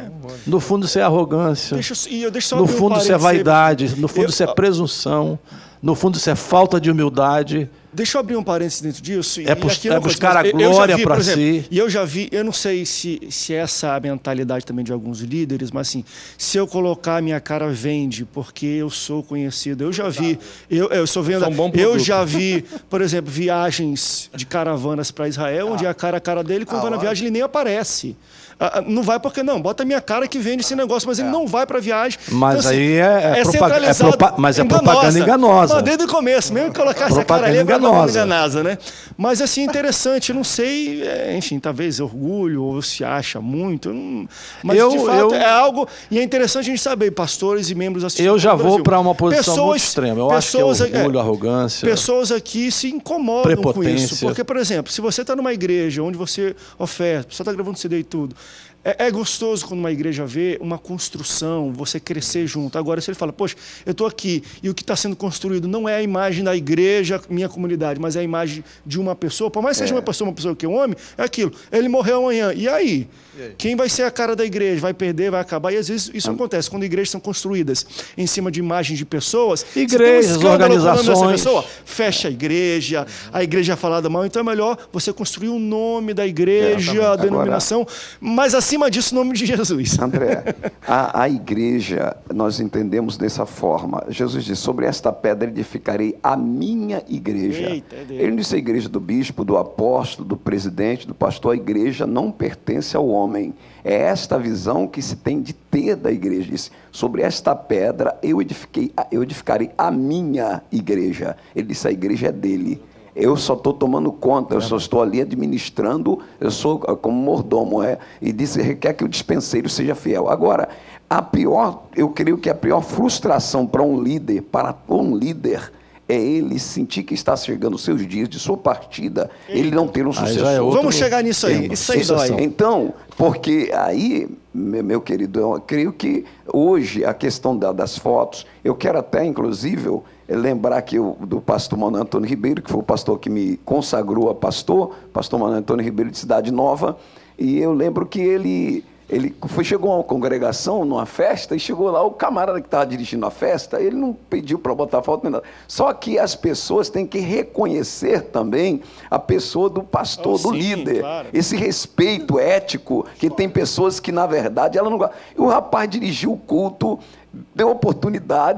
[SPEAKER 2] No fundo isso é arrogância.
[SPEAKER 1] Deixa eu- e eu deixo só
[SPEAKER 2] No
[SPEAKER 1] abrir um
[SPEAKER 2] fundo isso é
[SPEAKER 1] parênteses aí.
[SPEAKER 2] vaidade. No fundo
[SPEAKER 1] Eu-
[SPEAKER 2] isso é presunção. No fundo isso é falta de humildade.
[SPEAKER 1] Deixa eu abrir um parênteses dentro disso.
[SPEAKER 2] É bus-
[SPEAKER 1] aqui uma
[SPEAKER 2] é
[SPEAKER 1] coisa,
[SPEAKER 2] buscar a
[SPEAKER 1] mas eu- eu já
[SPEAKER 2] glória
[SPEAKER 1] vi,
[SPEAKER 2] pra
[SPEAKER 1] por exemplo,
[SPEAKER 2] si.
[SPEAKER 1] E eu já vi, eu não sei se, se essa é a mentalidade também de alguns líderes, mas assim, se eu colocar a minha cara vende porque eu sou conhecido. Eu já vi, eu, eu sou venda,
[SPEAKER 5] sou um bom
[SPEAKER 1] eu
[SPEAKER 5] produto.
[SPEAKER 1] já vi, por exemplo, viagens de caravanas para Israel, onde a cara a cara dele, quando vai na viagem, ele nem aparece. Ah, ah, não vai porque não, bota a minha cara que vende esse negócio, mas ele não vai para a viagem.
[SPEAKER 2] Mas
[SPEAKER 1] assim,
[SPEAKER 2] aí é, é, propaga- é
[SPEAKER 1] centralizado,
[SPEAKER 2] propa- mas é propaganda enganosa.
[SPEAKER 1] Mas desde o começo, mesmo que colocar essa cara ali,
[SPEAKER 2] Propaganda
[SPEAKER 1] é propaganda
[SPEAKER 2] enganosa.
[SPEAKER 1] enganosa, né? Mas assim, interessante, eu não sei, é, enfim, talvez orgulho ou se acha muito, eu não- mas
[SPEAKER 2] Eu-
[SPEAKER 1] de fato
[SPEAKER 2] eu-
[SPEAKER 1] é algo, e é interessante a gente saber, pastores e membros assistindo
[SPEAKER 2] Eu já
[SPEAKER 1] no
[SPEAKER 2] vou
[SPEAKER 1] Brasil.
[SPEAKER 2] para uma posição muito
[SPEAKER 1] Pessoas-
[SPEAKER 2] extrema. Eu acho que é
[SPEAKER 1] pessoas,
[SPEAKER 2] orgulho, arrogância.
[SPEAKER 1] Pessoas aqui se incomodam com
[SPEAKER 2] Prepotência.
[SPEAKER 1] isso. Porque, por exemplo, se você está numa igreja onde você oferta, você está gravando C D e tudo, é, é gostoso quando uma igreja vê uma construção, você crescer junto. Agora, se ele fala, poxa, eu estou aqui e o que está sendo construído não é a imagem da igreja, minha comunidade, mas é a imagem de uma pessoa, por mais que seja uma pessoa, uma pessoa que é um homem, é aquilo. Ele morreu amanhã. E aí? Quem vai ser a cara da igreja? Vai perder, vai acabar? E às vezes isso acontece quando igrejas são construídas em cima de imagens de pessoas. se tem um
[SPEAKER 2] Igrejas,
[SPEAKER 1] escândalo com o nome dessa
[SPEAKER 2] organizações.
[SPEAKER 1] pessoa, fecha a igreja, a igreja é falada mal, então é melhor você construir o nome da igreja, a
[SPEAKER 3] Exatamente.
[SPEAKER 1] denominação, mas acima disso, o nome de Jesus.
[SPEAKER 3] André, a, a igreja, nós entendemos dessa forma. Jesus disse, sobre esta pedra edificarei a minha igreja.
[SPEAKER 1] Eita, é dele.
[SPEAKER 3] Ele não disse a igreja do bispo, do apóstolo, do presidente, do pastor. A igreja não pertence ao homem. É esta visão que se tem de ter da igreja. Ele disse, sobre esta pedra eu, edifiquei, eu edificarei a minha igreja. Ele disse, a igreja é dele. Eu só estou tomando conta, eu só estou ali administrando, eu sou como mordomo, é, e disse, requer que o dispenseiro seja fiel. Agora, a pior, eu creio que a pior frustração para um líder, para um líder, é ele sentir que está chegando os seus dias de sua partida, ele não ter um
[SPEAKER 2] já é
[SPEAKER 3] sucessor.
[SPEAKER 2] outro
[SPEAKER 1] Vamos chegar nisso aí.
[SPEAKER 2] tema,
[SPEAKER 1] Isso aí
[SPEAKER 2] sucessão.
[SPEAKER 1] dói.
[SPEAKER 3] Então, porque aí, meu meu querido, eu creio que hoje a questão da- das fotos, eu quero até, inclusive, lembrar aqui o- do pastor Mano Antônio Ribeiro, que foi o pastor que me consagrou a pastor, pastor Mano Antônio Ribeiro de Cidade Nova, e eu lembro que ele... Ele foi, chegou a uma congregação, numa festa, e chegou lá o camarada que estava dirigindo a festa, ele não pediu para botar foto nem nada. Só que as pessoas têm que reconhecer também a pessoa do pastor,
[SPEAKER 1] Oh,
[SPEAKER 3] do
[SPEAKER 1] sim,
[SPEAKER 3] líder.
[SPEAKER 1] claro.
[SPEAKER 3] Esse respeito ético, que tem pessoas que, na verdade, ela não gosta. E o rapaz dirigiu o culto, deu oportunidade,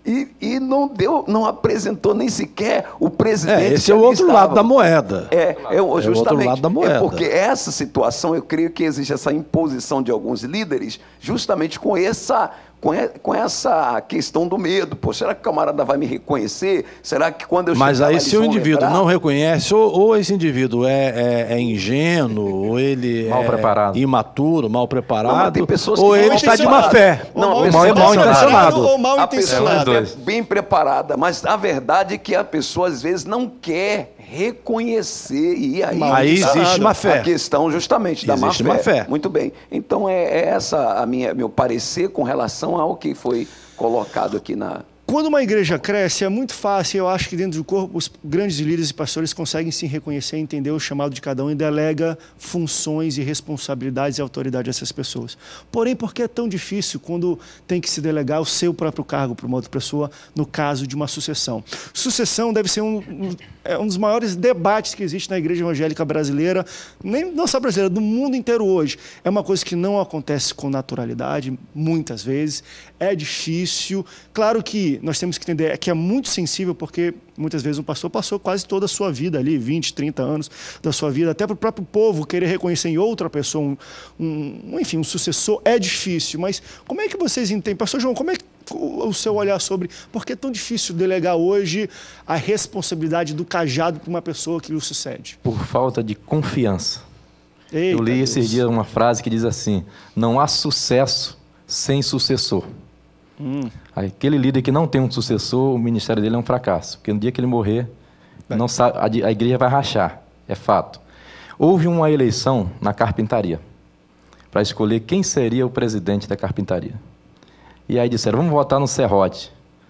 [SPEAKER 3] E, e não deu, não apresentou nem sequer o presidente.
[SPEAKER 2] É, esse é o outro lado da moeda.
[SPEAKER 3] É, é, o-
[SPEAKER 2] É o
[SPEAKER 3] justamente.
[SPEAKER 2] outro lado da moeda.
[SPEAKER 3] É porque essa situação, eu creio que existe essa imposição de alguns líderes, justamente com essa, com e- com essa questão do medo. Pô, será que o camarada vai me reconhecer? Será que quando eu
[SPEAKER 2] Mas
[SPEAKER 3] chegar lá,
[SPEAKER 2] aí,
[SPEAKER 3] eles
[SPEAKER 2] se o
[SPEAKER 3] vão
[SPEAKER 2] indivíduo
[SPEAKER 3] lembrar?
[SPEAKER 2] não reconhece, ou, ou esse indivíduo é, é- é ingênuo, ou ele
[SPEAKER 4] Mal
[SPEAKER 2] é
[SPEAKER 4] preparado.
[SPEAKER 2] imaturo, mal
[SPEAKER 3] Não, mas
[SPEAKER 2] preparado,
[SPEAKER 3] tem pessoas
[SPEAKER 2] ou
[SPEAKER 3] que
[SPEAKER 2] ele
[SPEAKER 3] mal
[SPEAKER 2] está de má
[SPEAKER 3] intencionado.
[SPEAKER 2] fé.
[SPEAKER 3] Não,
[SPEAKER 1] Ou
[SPEAKER 3] a
[SPEAKER 1] mal
[SPEAKER 3] pessoa
[SPEAKER 2] é mal intencionado.
[SPEAKER 1] Ou mal
[SPEAKER 3] A pessoa
[SPEAKER 1] intencionado.
[SPEAKER 3] é bem preparada, mas a verdade é que a pessoa às vezes não quer reconhecer e aí,
[SPEAKER 2] Aí
[SPEAKER 3] está
[SPEAKER 2] existe má fé.
[SPEAKER 3] a questão justamente da má
[SPEAKER 2] Existe
[SPEAKER 3] fé.
[SPEAKER 2] má fé.
[SPEAKER 3] Muito bem. Então é, é essa a minha meu parecer com relação ao que foi colocado aqui na
[SPEAKER 1] Quando uma igreja cresce, é muito fácil, eu acho que dentro do corpo, os grandes líderes e pastores conseguem se reconhecer, entender o chamado de cada um e delega funções e responsabilidades e autoridade a essas pessoas. Porém, por que é tão difícil quando tem que se delegar o seu próprio cargo para uma outra pessoa, no caso de uma sucessão? Sucessão deve ser um, um, é um dos maiores debates que existe na igreja evangélica brasileira, nem, não só brasileira, do mundo inteiro hoje. É uma coisa que não acontece com naturalidade, muitas vezes, é difícil. Claro que nós temos que entender que é muito sensível, porque muitas vezes um pastor passou quase toda a sua vida ali, vinte, trinta anos da sua vida, até para o próprio povo querer reconhecer em outra pessoa, um, um, enfim, um sucessor, é difícil. Mas como é que vocês entendem? Pastor João, como é que o, o seu olhar sobre por que é tão difícil delegar hoje a responsabilidade do cajado para uma pessoa que lhe sucede?
[SPEAKER 4] Por falta de confiança.
[SPEAKER 1] Eita,
[SPEAKER 4] Eu li
[SPEAKER 1] Deus.
[SPEAKER 4] esses dias uma frase que diz assim: não há sucesso sem sucessor.
[SPEAKER 1] Hum.
[SPEAKER 4] Aquele líder que não tem um sucessor, o ministério dele é um fracasso. Porque no dia que ele morrer, não sabe, a, di- a igreja vai rachar. É fato. Houve uma eleição na carpintaria para escolher quem seria o presidente da carpintaria. E aí disseram, vamos votar no Serrote.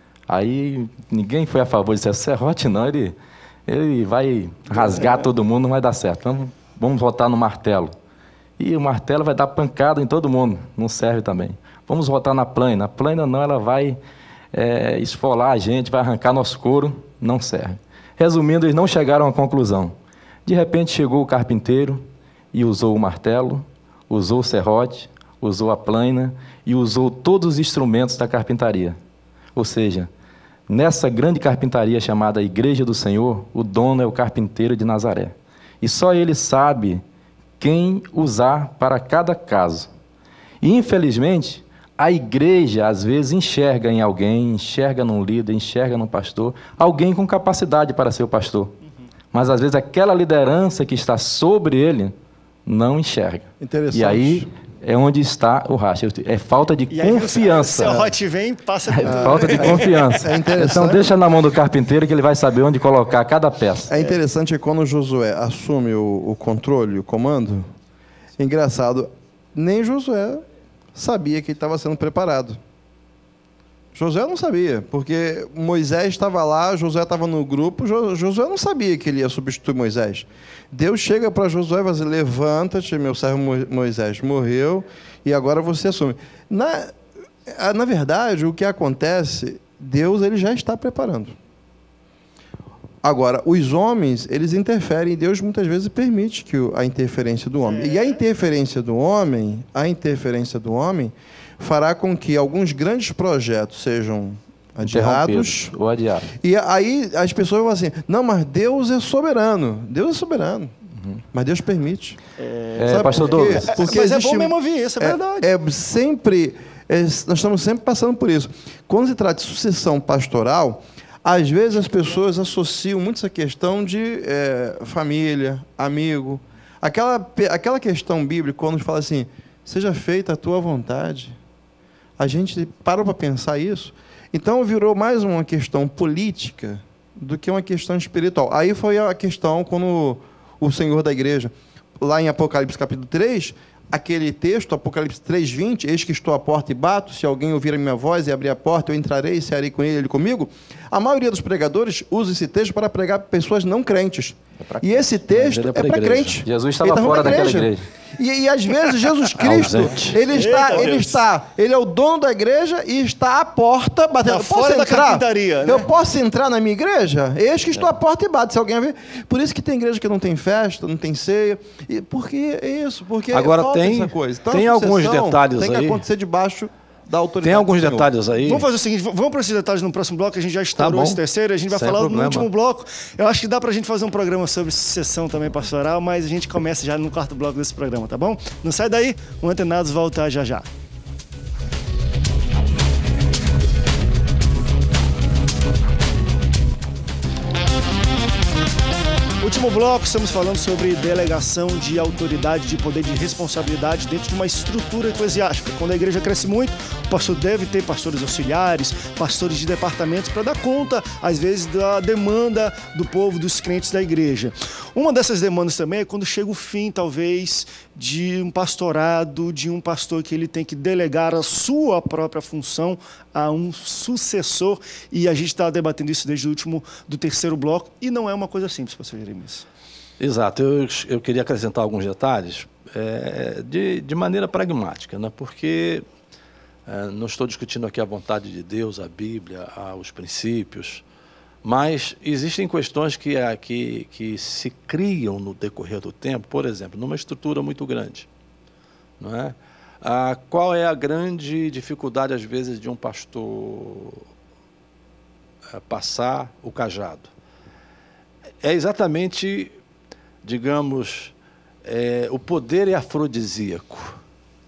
[SPEAKER 4] Aí ninguém foi a favor, disseram, Serrote não, ele, ele vai rasgar todo mundo, não vai dar certo. Vamos, vamos votar no Martelo. E o Martelo vai dar pancada em todo mundo, não serve também. Vamos votar na Plana. A Plana não, ela vai é, esfolar a gente, vai arrancar nosso couro, não serve. Resumindo, eles não chegaram à conclusão. De repente chegou o carpinteiro e usou o martelo, usou o serrote, usou a plana e usou todos os instrumentos da carpintaria. Ou seja, nessa grande carpintaria chamada Igreja do Senhor, o dono é o carpinteiro de Nazaré. E só ele sabe quem usar para cada caso. E, infelizmente, a igreja, às vezes, enxerga em alguém, enxerga num líder, enxerga num pastor, alguém com capacidade para ser o pastor. Mas, às vezes, aquela liderança que está sobre ele não enxerga.
[SPEAKER 5] Interessante.
[SPEAKER 4] E aí é onde está o racha. É falta de
[SPEAKER 1] E aí,
[SPEAKER 4] confiança.
[SPEAKER 1] Se o Serrote vem, passa por
[SPEAKER 4] É
[SPEAKER 1] tudo.
[SPEAKER 4] falta de confiança.
[SPEAKER 5] É interessante.
[SPEAKER 4] Então, deixa na mão do carpinteiro que ele vai saber onde colocar cada peça.
[SPEAKER 5] É interessante que quando Josué assume o, o controle, o comando, engraçado, nem Josué sabia que ele estava sendo preparado. Josué não sabia, porque Moisés estava lá, Josué estava no grupo, Jo- Josué não sabia que ele ia substituir Moisés. Deus chega para Josué e vai dizer, levanta-te, meu servo Mo- Moisés morreu, e agora você assume. Na, a- na verdade, o que acontece, Deus ele já está preparando. Agora, os homens, eles interferem, e Deus muitas vezes permite que o- a interferência do homem. E a interferência do homem, a interferência do homem fará com que alguns grandes projetos sejam adiados.
[SPEAKER 4] Interrompido ou adiado.
[SPEAKER 5] E aí as pessoas vão assim, não, mas Deus é soberano. Deus é soberano. Mas Deus permite.
[SPEAKER 4] É,
[SPEAKER 5] Sabe
[SPEAKER 4] pastor
[SPEAKER 5] por quê?
[SPEAKER 4] Douglas.
[SPEAKER 5] Porque
[SPEAKER 1] Mas é
[SPEAKER 5] existe-
[SPEAKER 1] bom mesmo ouvir isso, é, verdade.
[SPEAKER 5] é sempre, é, nós estamos sempre passando por isso. Quando se trata de sucessão pastoral, às vezes as pessoas associam muito essa questão de é, família, amigo. Aquela, pe- aquela questão bíblica, quando fala assim, seja feita a tua vontade. A gente parou para pensar isso. Então virou mais uma questão política do que uma questão espiritual. Aí foi a questão quando o Senhor da igreja, lá em Apocalipse capítulo três, aquele texto, Apocalipse três, vinte, eis que estou à porta e bato, se alguém ouvir a minha voz e abrir a porta, eu entrarei e cearei com ele, ele comigo. A maioria dos pregadores usa esse texto para pregar pessoas não crentes.
[SPEAKER 4] pra
[SPEAKER 5] E esse texto
[SPEAKER 2] Ele é
[SPEAKER 5] é
[SPEAKER 2] pra
[SPEAKER 5] para
[SPEAKER 2] igreja.
[SPEAKER 5] crente.
[SPEAKER 4] Jesus estava
[SPEAKER 5] Ele
[SPEAKER 4] fora
[SPEAKER 5] pra
[SPEAKER 4] daquela igreja.
[SPEAKER 5] E, e às vezes Jesus Cristo,
[SPEAKER 2] Ausente.
[SPEAKER 5] ele está,
[SPEAKER 1] Eita,
[SPEAKER 5] ele
[SPEAKER 1] Deus.
[SPEAKER 5] está, ele é o dono da igreja e está à porta batendo.
[SPEAKER 1] Tá
[SPEAKER 5] Eu posso
[SPEAKER 1] fora da
[SPEAKER 5] entrar?
[SPEAKER 1] carpintaria, né?
[SPEAKER 5] Eu posso entrar na minha igreja? Eis que estou à porta e bato. Se alguém ver, por isso que tem igreja que não tem festa, não tem ceia. E por que é isso? Porque
[SPEAKER 2] Agora,
[SPEAKER 5] falta
[SPEAKER 2] tem-
[SPEAKER 5] essa coisa. Então,
[SPEAKER 2] tem
[SPEAKER 5] a
[SPEAKER 2] alguns
[SPEAKER 5] sucessão
[SPEAKER 2] detalhes
[SPEAKER 5] tem que
[SPEAKER 2] aí.
[SPEAKER 5] acontecer debaixo da autoridade.
[SPEAKER 2] Tem alguns
[SPEAKER 5] do Senhor.
[SPEAKER 2] detalhes aí.
[SPEAKER 1] Vamos fazer o seguinte, vamos para esses detalhes no próximo bloco, a gente já estourou
[SPEAKER 2] Tá
[SPEAKER 1] esse terceiro, a gente vai
[SPEAKER 2] Sem
[SPEAKER 1] falar
[SPEAKER 2] problema.
[SPEAKER 1] no último bloco. Eu acho que dá pra gente fazer um programa sobre sucessão também pastoral, mas a gente começa já no quarto bloco desse programa, tá bom? Não sai daí, o Antenados volta já já. Último bloco, estamos falando sobre delegação de autoridade, de poder, de responsabilidade dentro de uma estrutura eclesiástica. Quando a igreja cresce muito, o pastor deve ter pastores auxiliares, pastores de departamentos para dar conta, às vezes, da demanda do povo, dos crentes da igreja. Uma dessas demandas também é quando chega o fim, talvez, de um pastorado, de um pastor que ele tem que delegar a sua própria função a um sucessor, e a gente está debatendo isso desde o último, do terceiro bloco, e não é uma coisa simples, pastor Jeremias.
[SPEAKER 2] Exato, eu, eu queria acrescentar alguns detalhes é, de, de maneira pragmática, né? Porque é, não estou discutindo aqui a vontade de Deus, a Bíblia, a, os princípios, mas existem questões que, a, que, que se criam no decorrer do tempo, por exemplo, numa estrutura muito grande, não é? Ah, qual é a grande dificuldade, às vezes, de um pastor é, passar o cajado? É exatamente, digamos, é, o poder é afrodisíaco.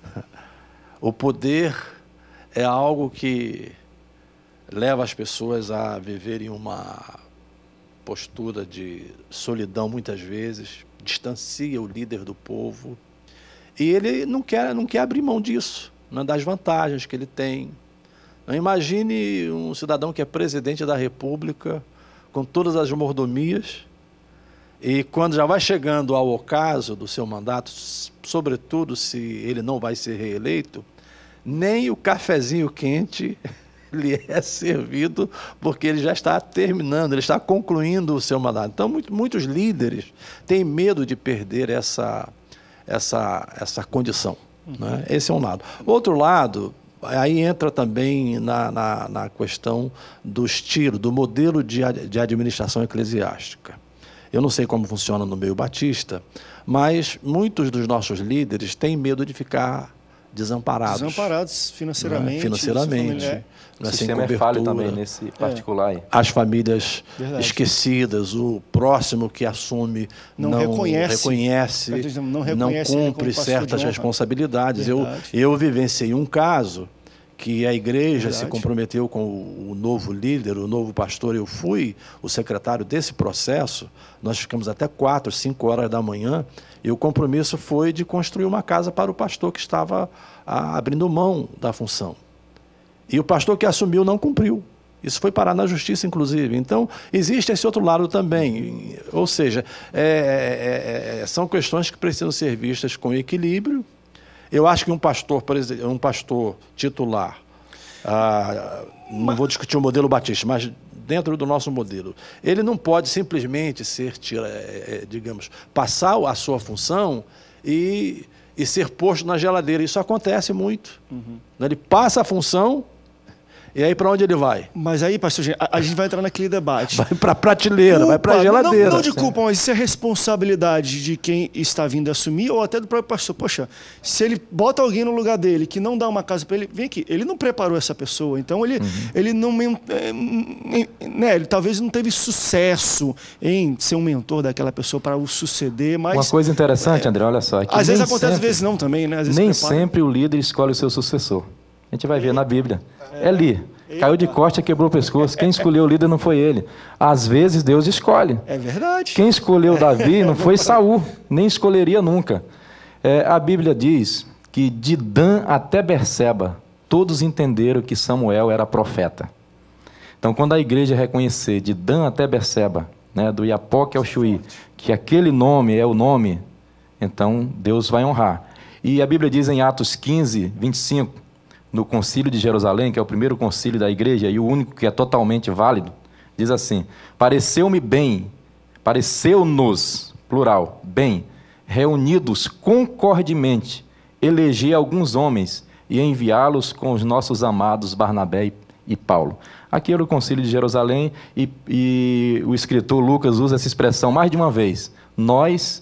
[SPEAKER 2] O poder é algo que leva as pessoas a viverem uma postura de solidão, muitas vezes, distancia o líder do povo, e ele não quer, não quer abrir mão disso, né, das vantagens que ele tem. Não imagine um cidadão que é presidente da República, com todas as mordomias, e quando já vai chegando ao ocaso do seu mandato, sobretudo se ele não vai ser reeleito, nem o cafezinho quente lhe é servido, porque ele já está terminando, ele está concluindo o seu mandato. Então, muito, muitos líderes têm medo de perder essa, essa, essa condição. Uhum. Né? Esse é um lado. Outro lado, aí entra também na, na, na questão do estilo, do modelo de, de administração eclesiástica. Eu não sei como funciona no meio batista, mas muitos dos nossos líderes têm medo de ficar desamparados.
[SPEAKER 1] Desamparados financeiramente.
[SPEAKER 2] Né? Financeiramente.
[SPEAKER 1] É.
[SPEAKER 4] O sistema é falho também nesse particular. É.
[SPEAKER 2] As famílias
[SPEAKER 1] Verdade.
[SPEAKER 2] esquecidas, o próximo que assume
[SPEAKER 1] não,
[SPEAKER 2] não
[SPEAKER 1] reconhece,
[SPEAKER 2] reconhece,
[SPEAKER 1] não, reconhece
[SPEAKER 2] não cumpre certas responsabilidades. Eu, eu vivenciei um caso que a igreja Verdade. se comprometeu com o, o novo líder, o novo pastor. Eu fui o secretário desse processo, nós ficamos até quatro, cinco horas da manhã, e o compromisso foi de construir uma casa para o pastor que estava a, abrindo mão da função. E o pastor que assumiu não cumpriu. Isso foi parar na justiça, inclusive. Então, existe esse outro lado também. Ou seja, é, é, é, são questões que precisam ser vistas com equilíbrio. Eu acho que um pastor, um pastor titular, ah, não vou discutir o modelo batista, mas dentro do nosso modelo, ele não pode simplesmente ser, tira, é, digamos, passar a sua função e, e ser posto na geladeira. Isso acontece muito. Uhum. Ele passa a função. E aí, para onde ele vai?
[SPEAKER 1] Mas aí, pastor, a, a gente vai entrar naquele debate.
[SPEAKER 2] Vai para a prateleira, culpa, vai para a geladeira.
[SPEAKER 1] Não, não de culpa, mas isso é responsabilidade de quem está vindo assumir ou até do próprio pastor. Poxa, se ele bota alguém no lugar dele, que não dá uma casa para ele, vem aqui, ele não preparou essa pessoa, então ele, uhum. ele não... Né, ele talvez não teve sucesso em ser um mentor daquela pessoa para o suceder, mas...
[SPEAKER 4] Uma coisa interessante, é, André, olha só. É que
[SPEAKER 1] às vezes acontece,
[SPEAKER 4] sempre,
[SPEAKER 1] às vezes não também, né? Às vezes
[SPEAKER 4] nem
[SPEAKER 1] prepara.
[SPEAKER 4] sempre o líder escolhe o seu sucessor. A gente vai ver na Bíblia. É Eli. Caiu de costa, quebrou o pescoço. Quem escolheu o líder não foi ele. Às vezes Deus escolhe.
[SPEAKER 1] É verdade.
[SPEAKER 4] Quem escolheu Davi não foi Saul, nem escolheria nunca. É, a Bíblia diz que de Dan até Berseba, todos entenderam que Samuel era profeta. Então, quando a igreja reconhecer de Dan até Berseba, né, do Iapoque ao Chuí, que aquele nome é o nome, então Deus vai honrar. E a Bíblia diz em Atos quinze, vinte e cinco, no concílio de Jerusalém, que é o primeiro concílio da igreja e o único que é totalmente válido, diz assim: pareceu-me bem, pareceu-nos, plural, bem, reunidos concordemente, eleger alguns homens e enviá-los com os nossos amados Barnabé e Paulo. Aqui era o concílio de Jerusalém e, e o escritor Lucas usa essa expressão mais de uma vez. Nós,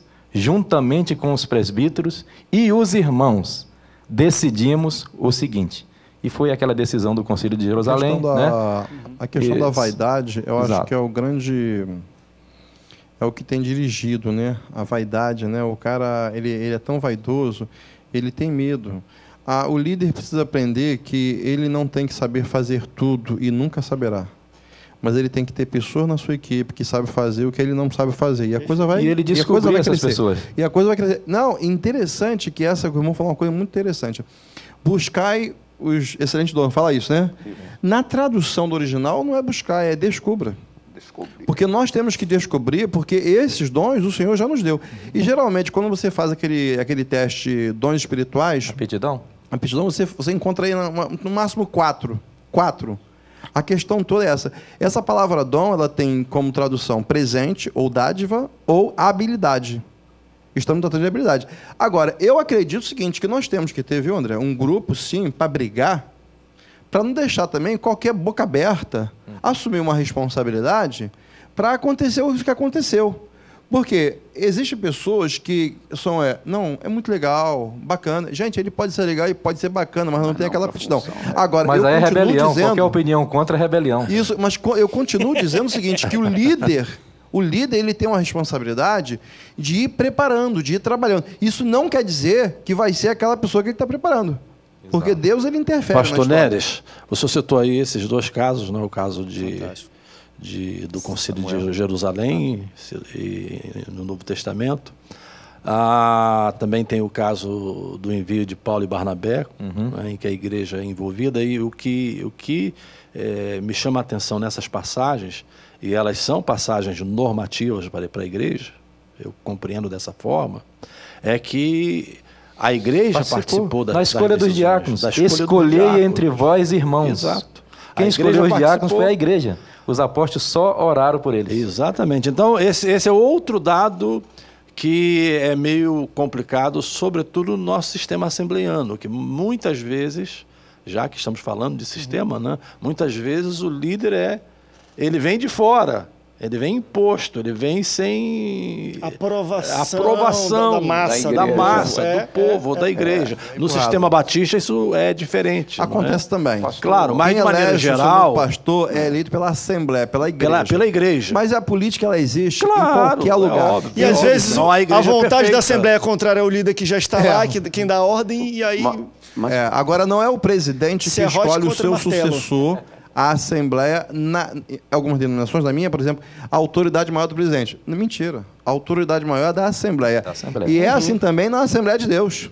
[SPEAKER 4] juntamente com os presbíteros e os irmãos, decidimos o seguinte, e foi aquela decisão do Concílio de Jerusalém.
[SPEAKER 5] A questão da,
[SPEAKER 4] né?
[SPEAKER 5] a questão da vaidade, eu
[SPEAKER 4] Exato.
[SPEAKER 5] acho que é o grande... É o que tem dirigido, né? A vaidade, né? O cara, ele, ele é tão vaidoso, ele tem medo. Ah, o líder precisa aprender que ele não tem que saber fazer tudo e nunca saberá. Mas ele tem que ter pessoas na sua equipe que sabem fazer o que ele não sabe fazer. E a coisa vai
[SPEAKER 4] E ele
[SPEAKER 5] e a coisa vai
[SPEAKER 4] descobrir essas
[SPEAKER 5] crescer.
[SPEAKER 4] pessoas.
[SPEAKER 5] E a coisa vai crescer. Não, interessante que essa, o irmão falou uma coisa muito interessante. Buscai os excelentes dons. Fala isso, né? Na tradução do original não é buscar, é descubra.
[SPEAKER 3] Descobrir.
[SPEAKER 5] Porque nós temos que descobrir, porque esses dons o Senhor já nos deu. E geralmente, quando você faz aquele, aquele teste dons espirituais,
[SPEAKER 4] Aptidão?
[SPEAKER 5] aptidão, você, você encontra aí na- no máximo quatro. Quatro. A questão toda é essa. Essa palavra dom, ela tem como tradução presente, ou dádiva, ou habilidade. Estamos tratando de habilidade. Agora, eu acredito o seguinte, que nós temos que ter, viu, André, um grupo, sim, para brigar, para não deixar também qualquer boca aberta assumir uma responsabilidade para acontecer o que aconteceu. Porque existem pessoas que são, é, não, é muito legal, bacana. Gente, ele pode ser legal e pode ser bacana, mas não
[SPEAKER 3] Mas
[SPEAKER 5] tem
[SPEAKER 3] não
[SPEAKER 5] aquela
[SPEAKER 3] pra
[SPEAKER 5] aptidão.
[SPEAKER 3] função, né?
[SPEAKER 5] Agora,
[SPEAKER 4] Mas
[SPEAKER 5] eu
[SPEAKER 4] aí é
[SPEAKER 5] continuo
[SPEAKER 4] rebelião.
[SPEAKER 5] dizendo...
[SPEAKER 4] Qualquer opinião contra é rebelião.
[SPEAKER 5] Isso, mas co- eu continuo dizendo o seguinte, que o líder, o líder ele tem uma responsabilidade de ir preparando, de ir trabalhando. Isso não quer dizer que vai ser aquela pessoa que ele está preparando. Porque Deus ele interfere
[SPEAKER 2] Pastor
[SPEAKER 5] na história.
[SPEAKER 2] Neres, o senhor citou aí esses dois casos, né? O caso de,
[SPEAKER 1] Fantástico.
[SPEAKER 2] de, do Concílio de Jerusalém e, e no Novo Testamento. Ah, também tem o caso do envio de Paulo e Barnabé, né, em que a igreja é envolvida. E o que, o que eh, me chama a atenção nessas passagens, e elas são passagens normativas para, para a igreja, eu compreendo dessa forma, é que a igreja participou,
[SPEAKER 4] Participou
[SPEAKER 2] da,
[SPEAKER 4] na escolha
[SPEAKER 2] das
[SPEAKER 4] dos
[SPEAKER 2] decisões,
[SPEAKER 4] diáconos.
[SPEAKER 2] da escolha dos
[SPEAKER 4] Escolhei
[SPEAKER 2] diáconos.
[SPEAKER 4] entre vós, irmãos.
[SPEAKER 2] Exato.
[SPEAKER 4] Quem
[SPEAKER 2] A
[SPEAKER 4] escolheu
[SPEAKER 2] igreja
[SPEAKER 4] os diáconos
[SPEAKER 2] participou.
[SPEAKER 4] foi a igreja. Os apóstolos só oraram por eles.
[SPEAKER 2] Exatamente. Então, esse, esse é outro dado que é meio complicado, sobretudo no nosso sistema assembleiano, que muitas vezes, já que estamos falando de sistema, né, muitas vezes o líder é, ele vem de fora, ele vem imposto, ele vem sem
[SPEAKER 1] Aprovação,
[SPEAKER 2] aprovação
[SPEAKER 1] da, da massa,
[SPEAKER 2] da,
[SPEAKER 3] igreja.
[SPEAKER 2] massa,
[SPEAKER 1] É,
[SPEAKER 2] do povo,
[SPEAKER 1] é,
[SPEAKER 2] da
[SPEAKER 1] é,
[SPEAKER 2] igreja.
[SPEAKER 5] é.
[SPEAKER 2] No
[SPEAKER 5] Claro.
[SPEAKER 2] sistema batista isso é diferente. não é?
[SPEAKER 5] Acontece também.
[SPEAKER 2] Claro, mas
[SPEAKER 5] Quem
[SPEAKER 2] de maneira
[SPEAKER 5] elege o
[SPEAKER 2] geral,
[SPEAKER 5] segundo pastor é eleito pela Assembleia, pela igreja.
[SPEAKER 2] pela, pela igreja.
[SPEAKER 5] Mas a política ela existe em
[SPEAKER 2] Claro,
[SPEAKER 5] qualquer
[SPEAKER 2] é
[SPEAKER 5] lugar.
[SPEAKER 2] óbvio.
[SPEAKER 1] E às
[SPEAKER 2] Óbvio,
[SPEAKER 1] vezes
[SPEAKER 2] não há
[SPEAKER 1] a
[SPEAKER 2] igreja
[SPEAKER 1] vontade
[SPEAKER 2] perfeita.
[SPEAKER 1] da Assembleia contrária ao líder que já está
[SPEAKER 5] É.
[SPEAKER 1] lá, que, quem dá a ordem, e aí...
[SPEAKER 3] Ma- Mas
[SPEAKER 5] É, agora não é o presidente que
[SPEAKER 1] Serrote
[SPEAKER 5] escolhe o
[SPEAKER 1] contra
[SPEAKER 5] seu
[SPEAKER 1] martelo.
[SPEAKER 5] sucessor. A Assembleia, na, em algumas denominações, na minha, por exemplo, a autoridade maior do presidente. Não, mentira. A autoridade maior é da Assembleia.
[SPEAKER 4] Da Assembleia.
[SPEAKER 5] E é assim também na Assembleia de Deus.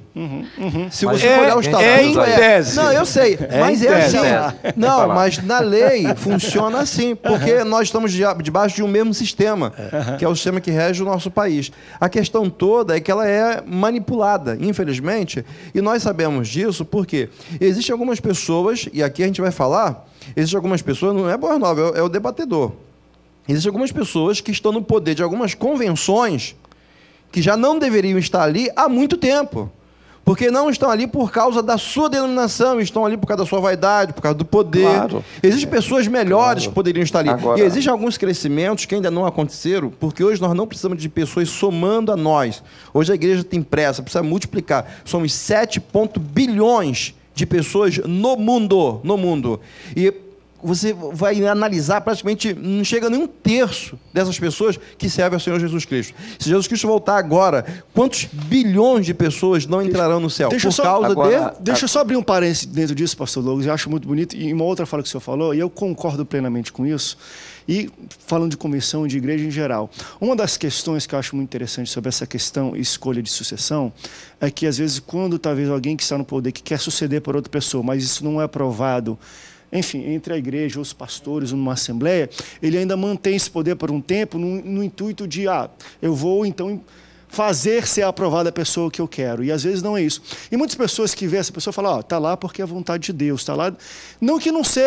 [SPEAKER 5] Se
[SPEAKER 4] Mas
[SPEAKER 5] você
[SPEAKER 2] é-
[SPEAKER 5] olhar o
[SPEAKER 2] é
[SPEAKER 5] estatuto...
[SPEAKER 2] em tese.
[SPEAKER 5] Não, eu sei.
[SPEAKER 2] É
[SPEAKER 5] mas
[SPEAKER 2] em
[SPEAKER 5] é
[SPEAKER 2] tese.
[SPEAKER 5] assim.
[SPEAKER 4] É.
[SPEAKER 5] Não,
[SPEAKER 4] Falar.
[SPEAKER 5] mas na lei funciona assim. Porque nós estamos de- debaixo de um mesmo sistema, que é o sistema que rege o nosso país. A questão toda é que ela é manipulada, infelizmente, e nós sabemos disso porque existem algumas pessoas, e aqui a gente vai falar, existem algumas pessoas, não é Boas Novas, é o- é o debatedor. Existem algumas pessoas que estão no poder de algumas convenções que já não deveriam estar ali há muito tempo. Porque não estão ali por causa da sua denominação, estão ali por causa da sua vaidade, por causa do poder.
[SPEAKER 2] Claro.
[SPEAKER 5] Existem pessoas melhores que poderiam estar ali.
[SPEAKER 3] Agora-
[SPEAKER 5] E existem alguns crescimentos que ainda não aconteceram, porque hoje nós não precisamos de pessoas somando a nós. Hoje a igreja tem pressa, precisa multiplicar. Somos sete ponto bilhões de pessoas no mundo, no mundo. E você vai analisar, praticamente não chega nem um terço dessas pessoas que servem ao Senhor Jesus Cristo. Se Jesus Cristo voltar agora, quantos bilhões de pessoas não entrarão no céu?
[SPEAKER 1] Deixa eu
[SPEAKER 5] Por
[SPEAKER 1] só-
[SPEAKER 5] causa
[SPEAKER 3] agora-
[SPEAKER 5] de...
[SPEAKER 1] Deixa eu só abrir um parênteses dentro disso, pastor Douglas, eu acho muito bonito, e uma outra fala que o senhor falou, e eu concordo plenamente com isso, e falando de comissão, de igreja em geral. Uma das questões que eu acho muito interessante sobre essa questão escolha de sucessão, é que às vezes quando talvez alguém que está no poder, que quer suceder por outra pessoa, mas isso não é aprovado, enfim, entre a igreja, os pastores, ou numa assembleia, ele ainda mantém esse poder por um tempo no, no intuito de, ah, eu vou então fazer ser aprovada a pessoa que eu quero. E às vezes não é isso. E muitas pessoas que vê essa pessoa falam, ó, tá lá porque é a vontade de Deus, tá lá. Não que não seja,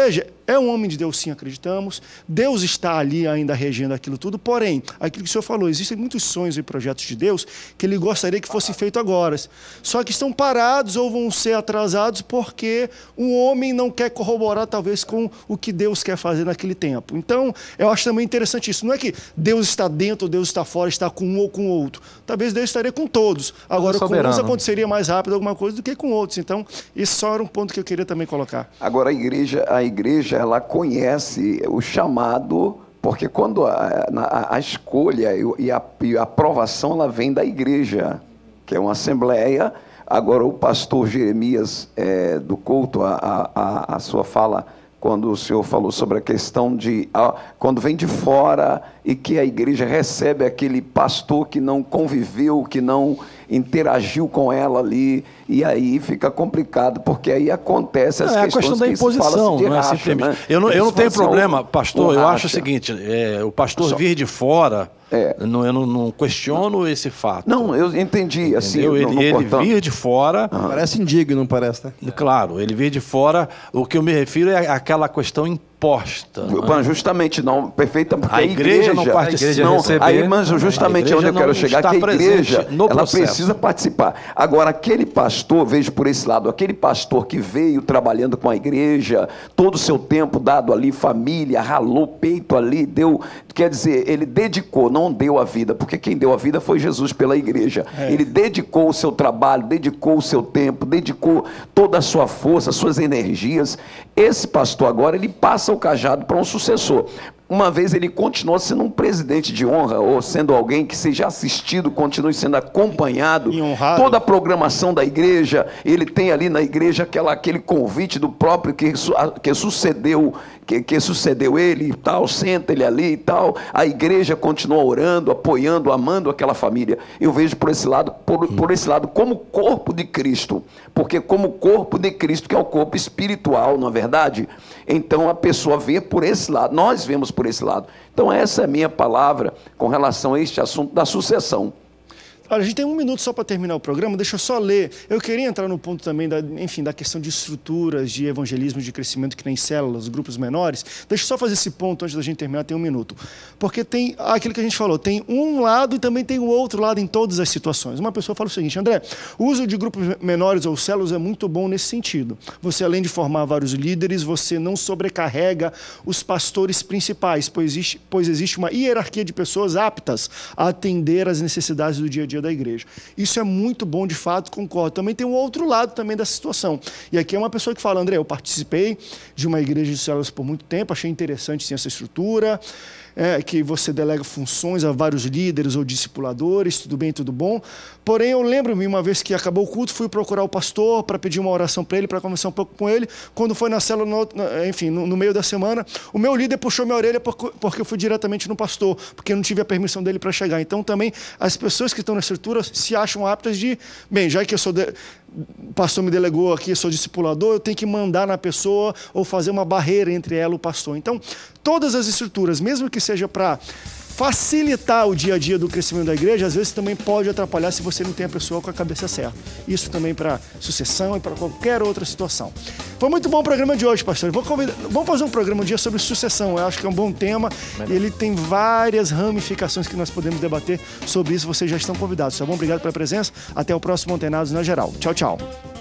[SPEAKER 1] é um homem de Deus, sim, acreditamos. Deus está ali ainda regendo aquilo tudo. Porém, aquilo que o senhor falou, existem muitos sonhos e projetos de Deus que ele gostaria que fosse feito agora. Só que estão parados ou vão ser atrasados porque o homem não quer corroborar, talvez, com o que Deus quer fazer naquele tempo. Então, eu acho também interessante isso. Não é que Deus está dentro, Deus está fora, está com um ou com o outro. Talvez Deus estaria com todos. Agora, com uns aconteceria mais rápido alguma coisa do que com outros. Então, esse só era um ponto que eu queria também colocar.
[SPEAKER 3] Agora, a igreja, a igreja ela conhece o chamado, porque quando a, a, a escolha e a, e a aprovação ela vem da igreja, que é uma assembleia. Agora, o pastor Jeremias, é, do Couto, a, a, a sua fala, quando o senhor falou sobre a questão de, a, quando vem de fora e que a igreja recebe aquele pastor que não conviveu, que não interagiu com ela ali, e aí fica complicado, porque aí acontece as
[SPEAKER 2] é,
[SPEAKER 3] questões
[SPEAKER 2] a questão da imposição, não é
[SPEAKER 3] racha, né?
[SPEAKER 2] Eu não, eu não tenho problema, pastor, eu
[SPEAKER 3] racha.
[SPEAKER 2] acho o seguinte, é, o pastor Só... vir de fora, é. não, eu não, não questiono não. esse fato.
[SPEAKER 3] Não, eu entendi, assim,
[SPEAKER 2] ele,
[SPEAKER 3] não, não
[SPEAKER 2] ele vir de fora...
[SPEAKER 5] Ah. Parece indigno, não parece, né?
[SPEAKER 2] Claro, ele vir de fora, o que eu me refiro é aquela questão imposta.
[SPEAKER 3] Né? Justamente, não, perfeita, porque
[SPEAKER 2] a igreja, a igreja não participa.
[SPEAKER 3] Não, aí, mas justamente onde eu quero chegar, que a igreja, ela processo. precisa participar. Agora, aquele pastor, vejo por esse lado, aquele pastor que veio trabalhando com a igreja, todo o seu tempo dado ali, família, ralou peito ali, deu, quer dizer, ele dedicou, não deu a vida, porque quem deu a vida foi Jesus pela igreja. É. Ele dedicou o seu trabalho, dedicou o seu tempo, dedicou toda a sua força, suas energias. Esse pastor agora, ele passa o cajado para um sucessor. Uma vez ele continua sendo um presidente de honra, ou sendo alguém que seja assistido, continue sendo acompanhado. Toda a programação da igreja, ele tem ali na igreja aquela, aquele convite do próprio que, que sucedeu que, que sucedeu ele e tal, senta ele ali e tal, a igreja continua orando, apoiando, amando aquela família. Eu vejo por esse lado, por, por esse lado como corpo de Cristo, porque como corpo de Cristo, que é o corpo espiritual, não é verdade? Então a pessoa vê por esse lado, nós vemos por esse lado. Então essa é a minha palavra com relação a este assunto da sucessão.
[SPEAKER 1] Olha, a gente tem um minuto só para terminar o programa, deixa eu só ler. Eu queria entrar no ponto também, da, enfim, da questão de estruturas, de evangelismo, de crescimento, que nem células, grupos menores. Deixa eu só fazer esse ponto antes da gente terminar, tem um minuto. Porque tem aquilo que a gente falou, tem um lado e também tem o outro lado em todas as situações. Uma pessoa fala o seguinte: André, o uso de grupos menores ou células é muito bom nesse sentido. Você, além de formar vários líderes, você não sobrecarrega os pastores principais, pois existe, pois existe uma hierarquia de pessoas aptas a atender às necessidades do dia a dia da igreja. Isso é muito bom, de fato, concordo. Também tem um outro lado também dessa situação. E aqui é uma pessoa que fala: André, eu participei de uma igreja de células por muito tempo, achei interessante sim, essa estrutura, é, que você delega funções a vários líderes ou discipuladores, tudo bem, tudo bom. Porém, eu lembro-me, uma vez que acabou o culto, fui procurar o pastor para pedir uma oração para ele, para conversar um pouco com ele. Quando foi na célula, no, enfim, no, no meio da semana, o meu líder puxou minha orelha porque eu fui diretamente no pastor, porque eu não tive a permissão dele para chegar. Então, também, as pessoas que estão na estrutura se acham aptas de, bem, já que eu sou de, o pastor me delegou aqui, eu sou discipulador, eu tenho que mandar na pessoa ou fazer uma barreira entre ela e o pastor. Então, todas as estruturas, mesmo que seja para facilitar o dia a dia do crescimento da igreja, às vezes também pode atrapalhar se você não tem a pessoa com a cabeça certa. Isso também para sucessão e para qualquer outra situação. Foi muito bom o programa de hoje, pastor. Vou convidar, vamos fazer um programa um dia sobre sucessão. Eu acho que é um bom tema e ele tem várias ramificações que nós podemos debater sobre isso. Vocês já estão convidados, tá bom? Obrigado pela presença. Até o próximo Antenados na Geral. Tchau, tchau.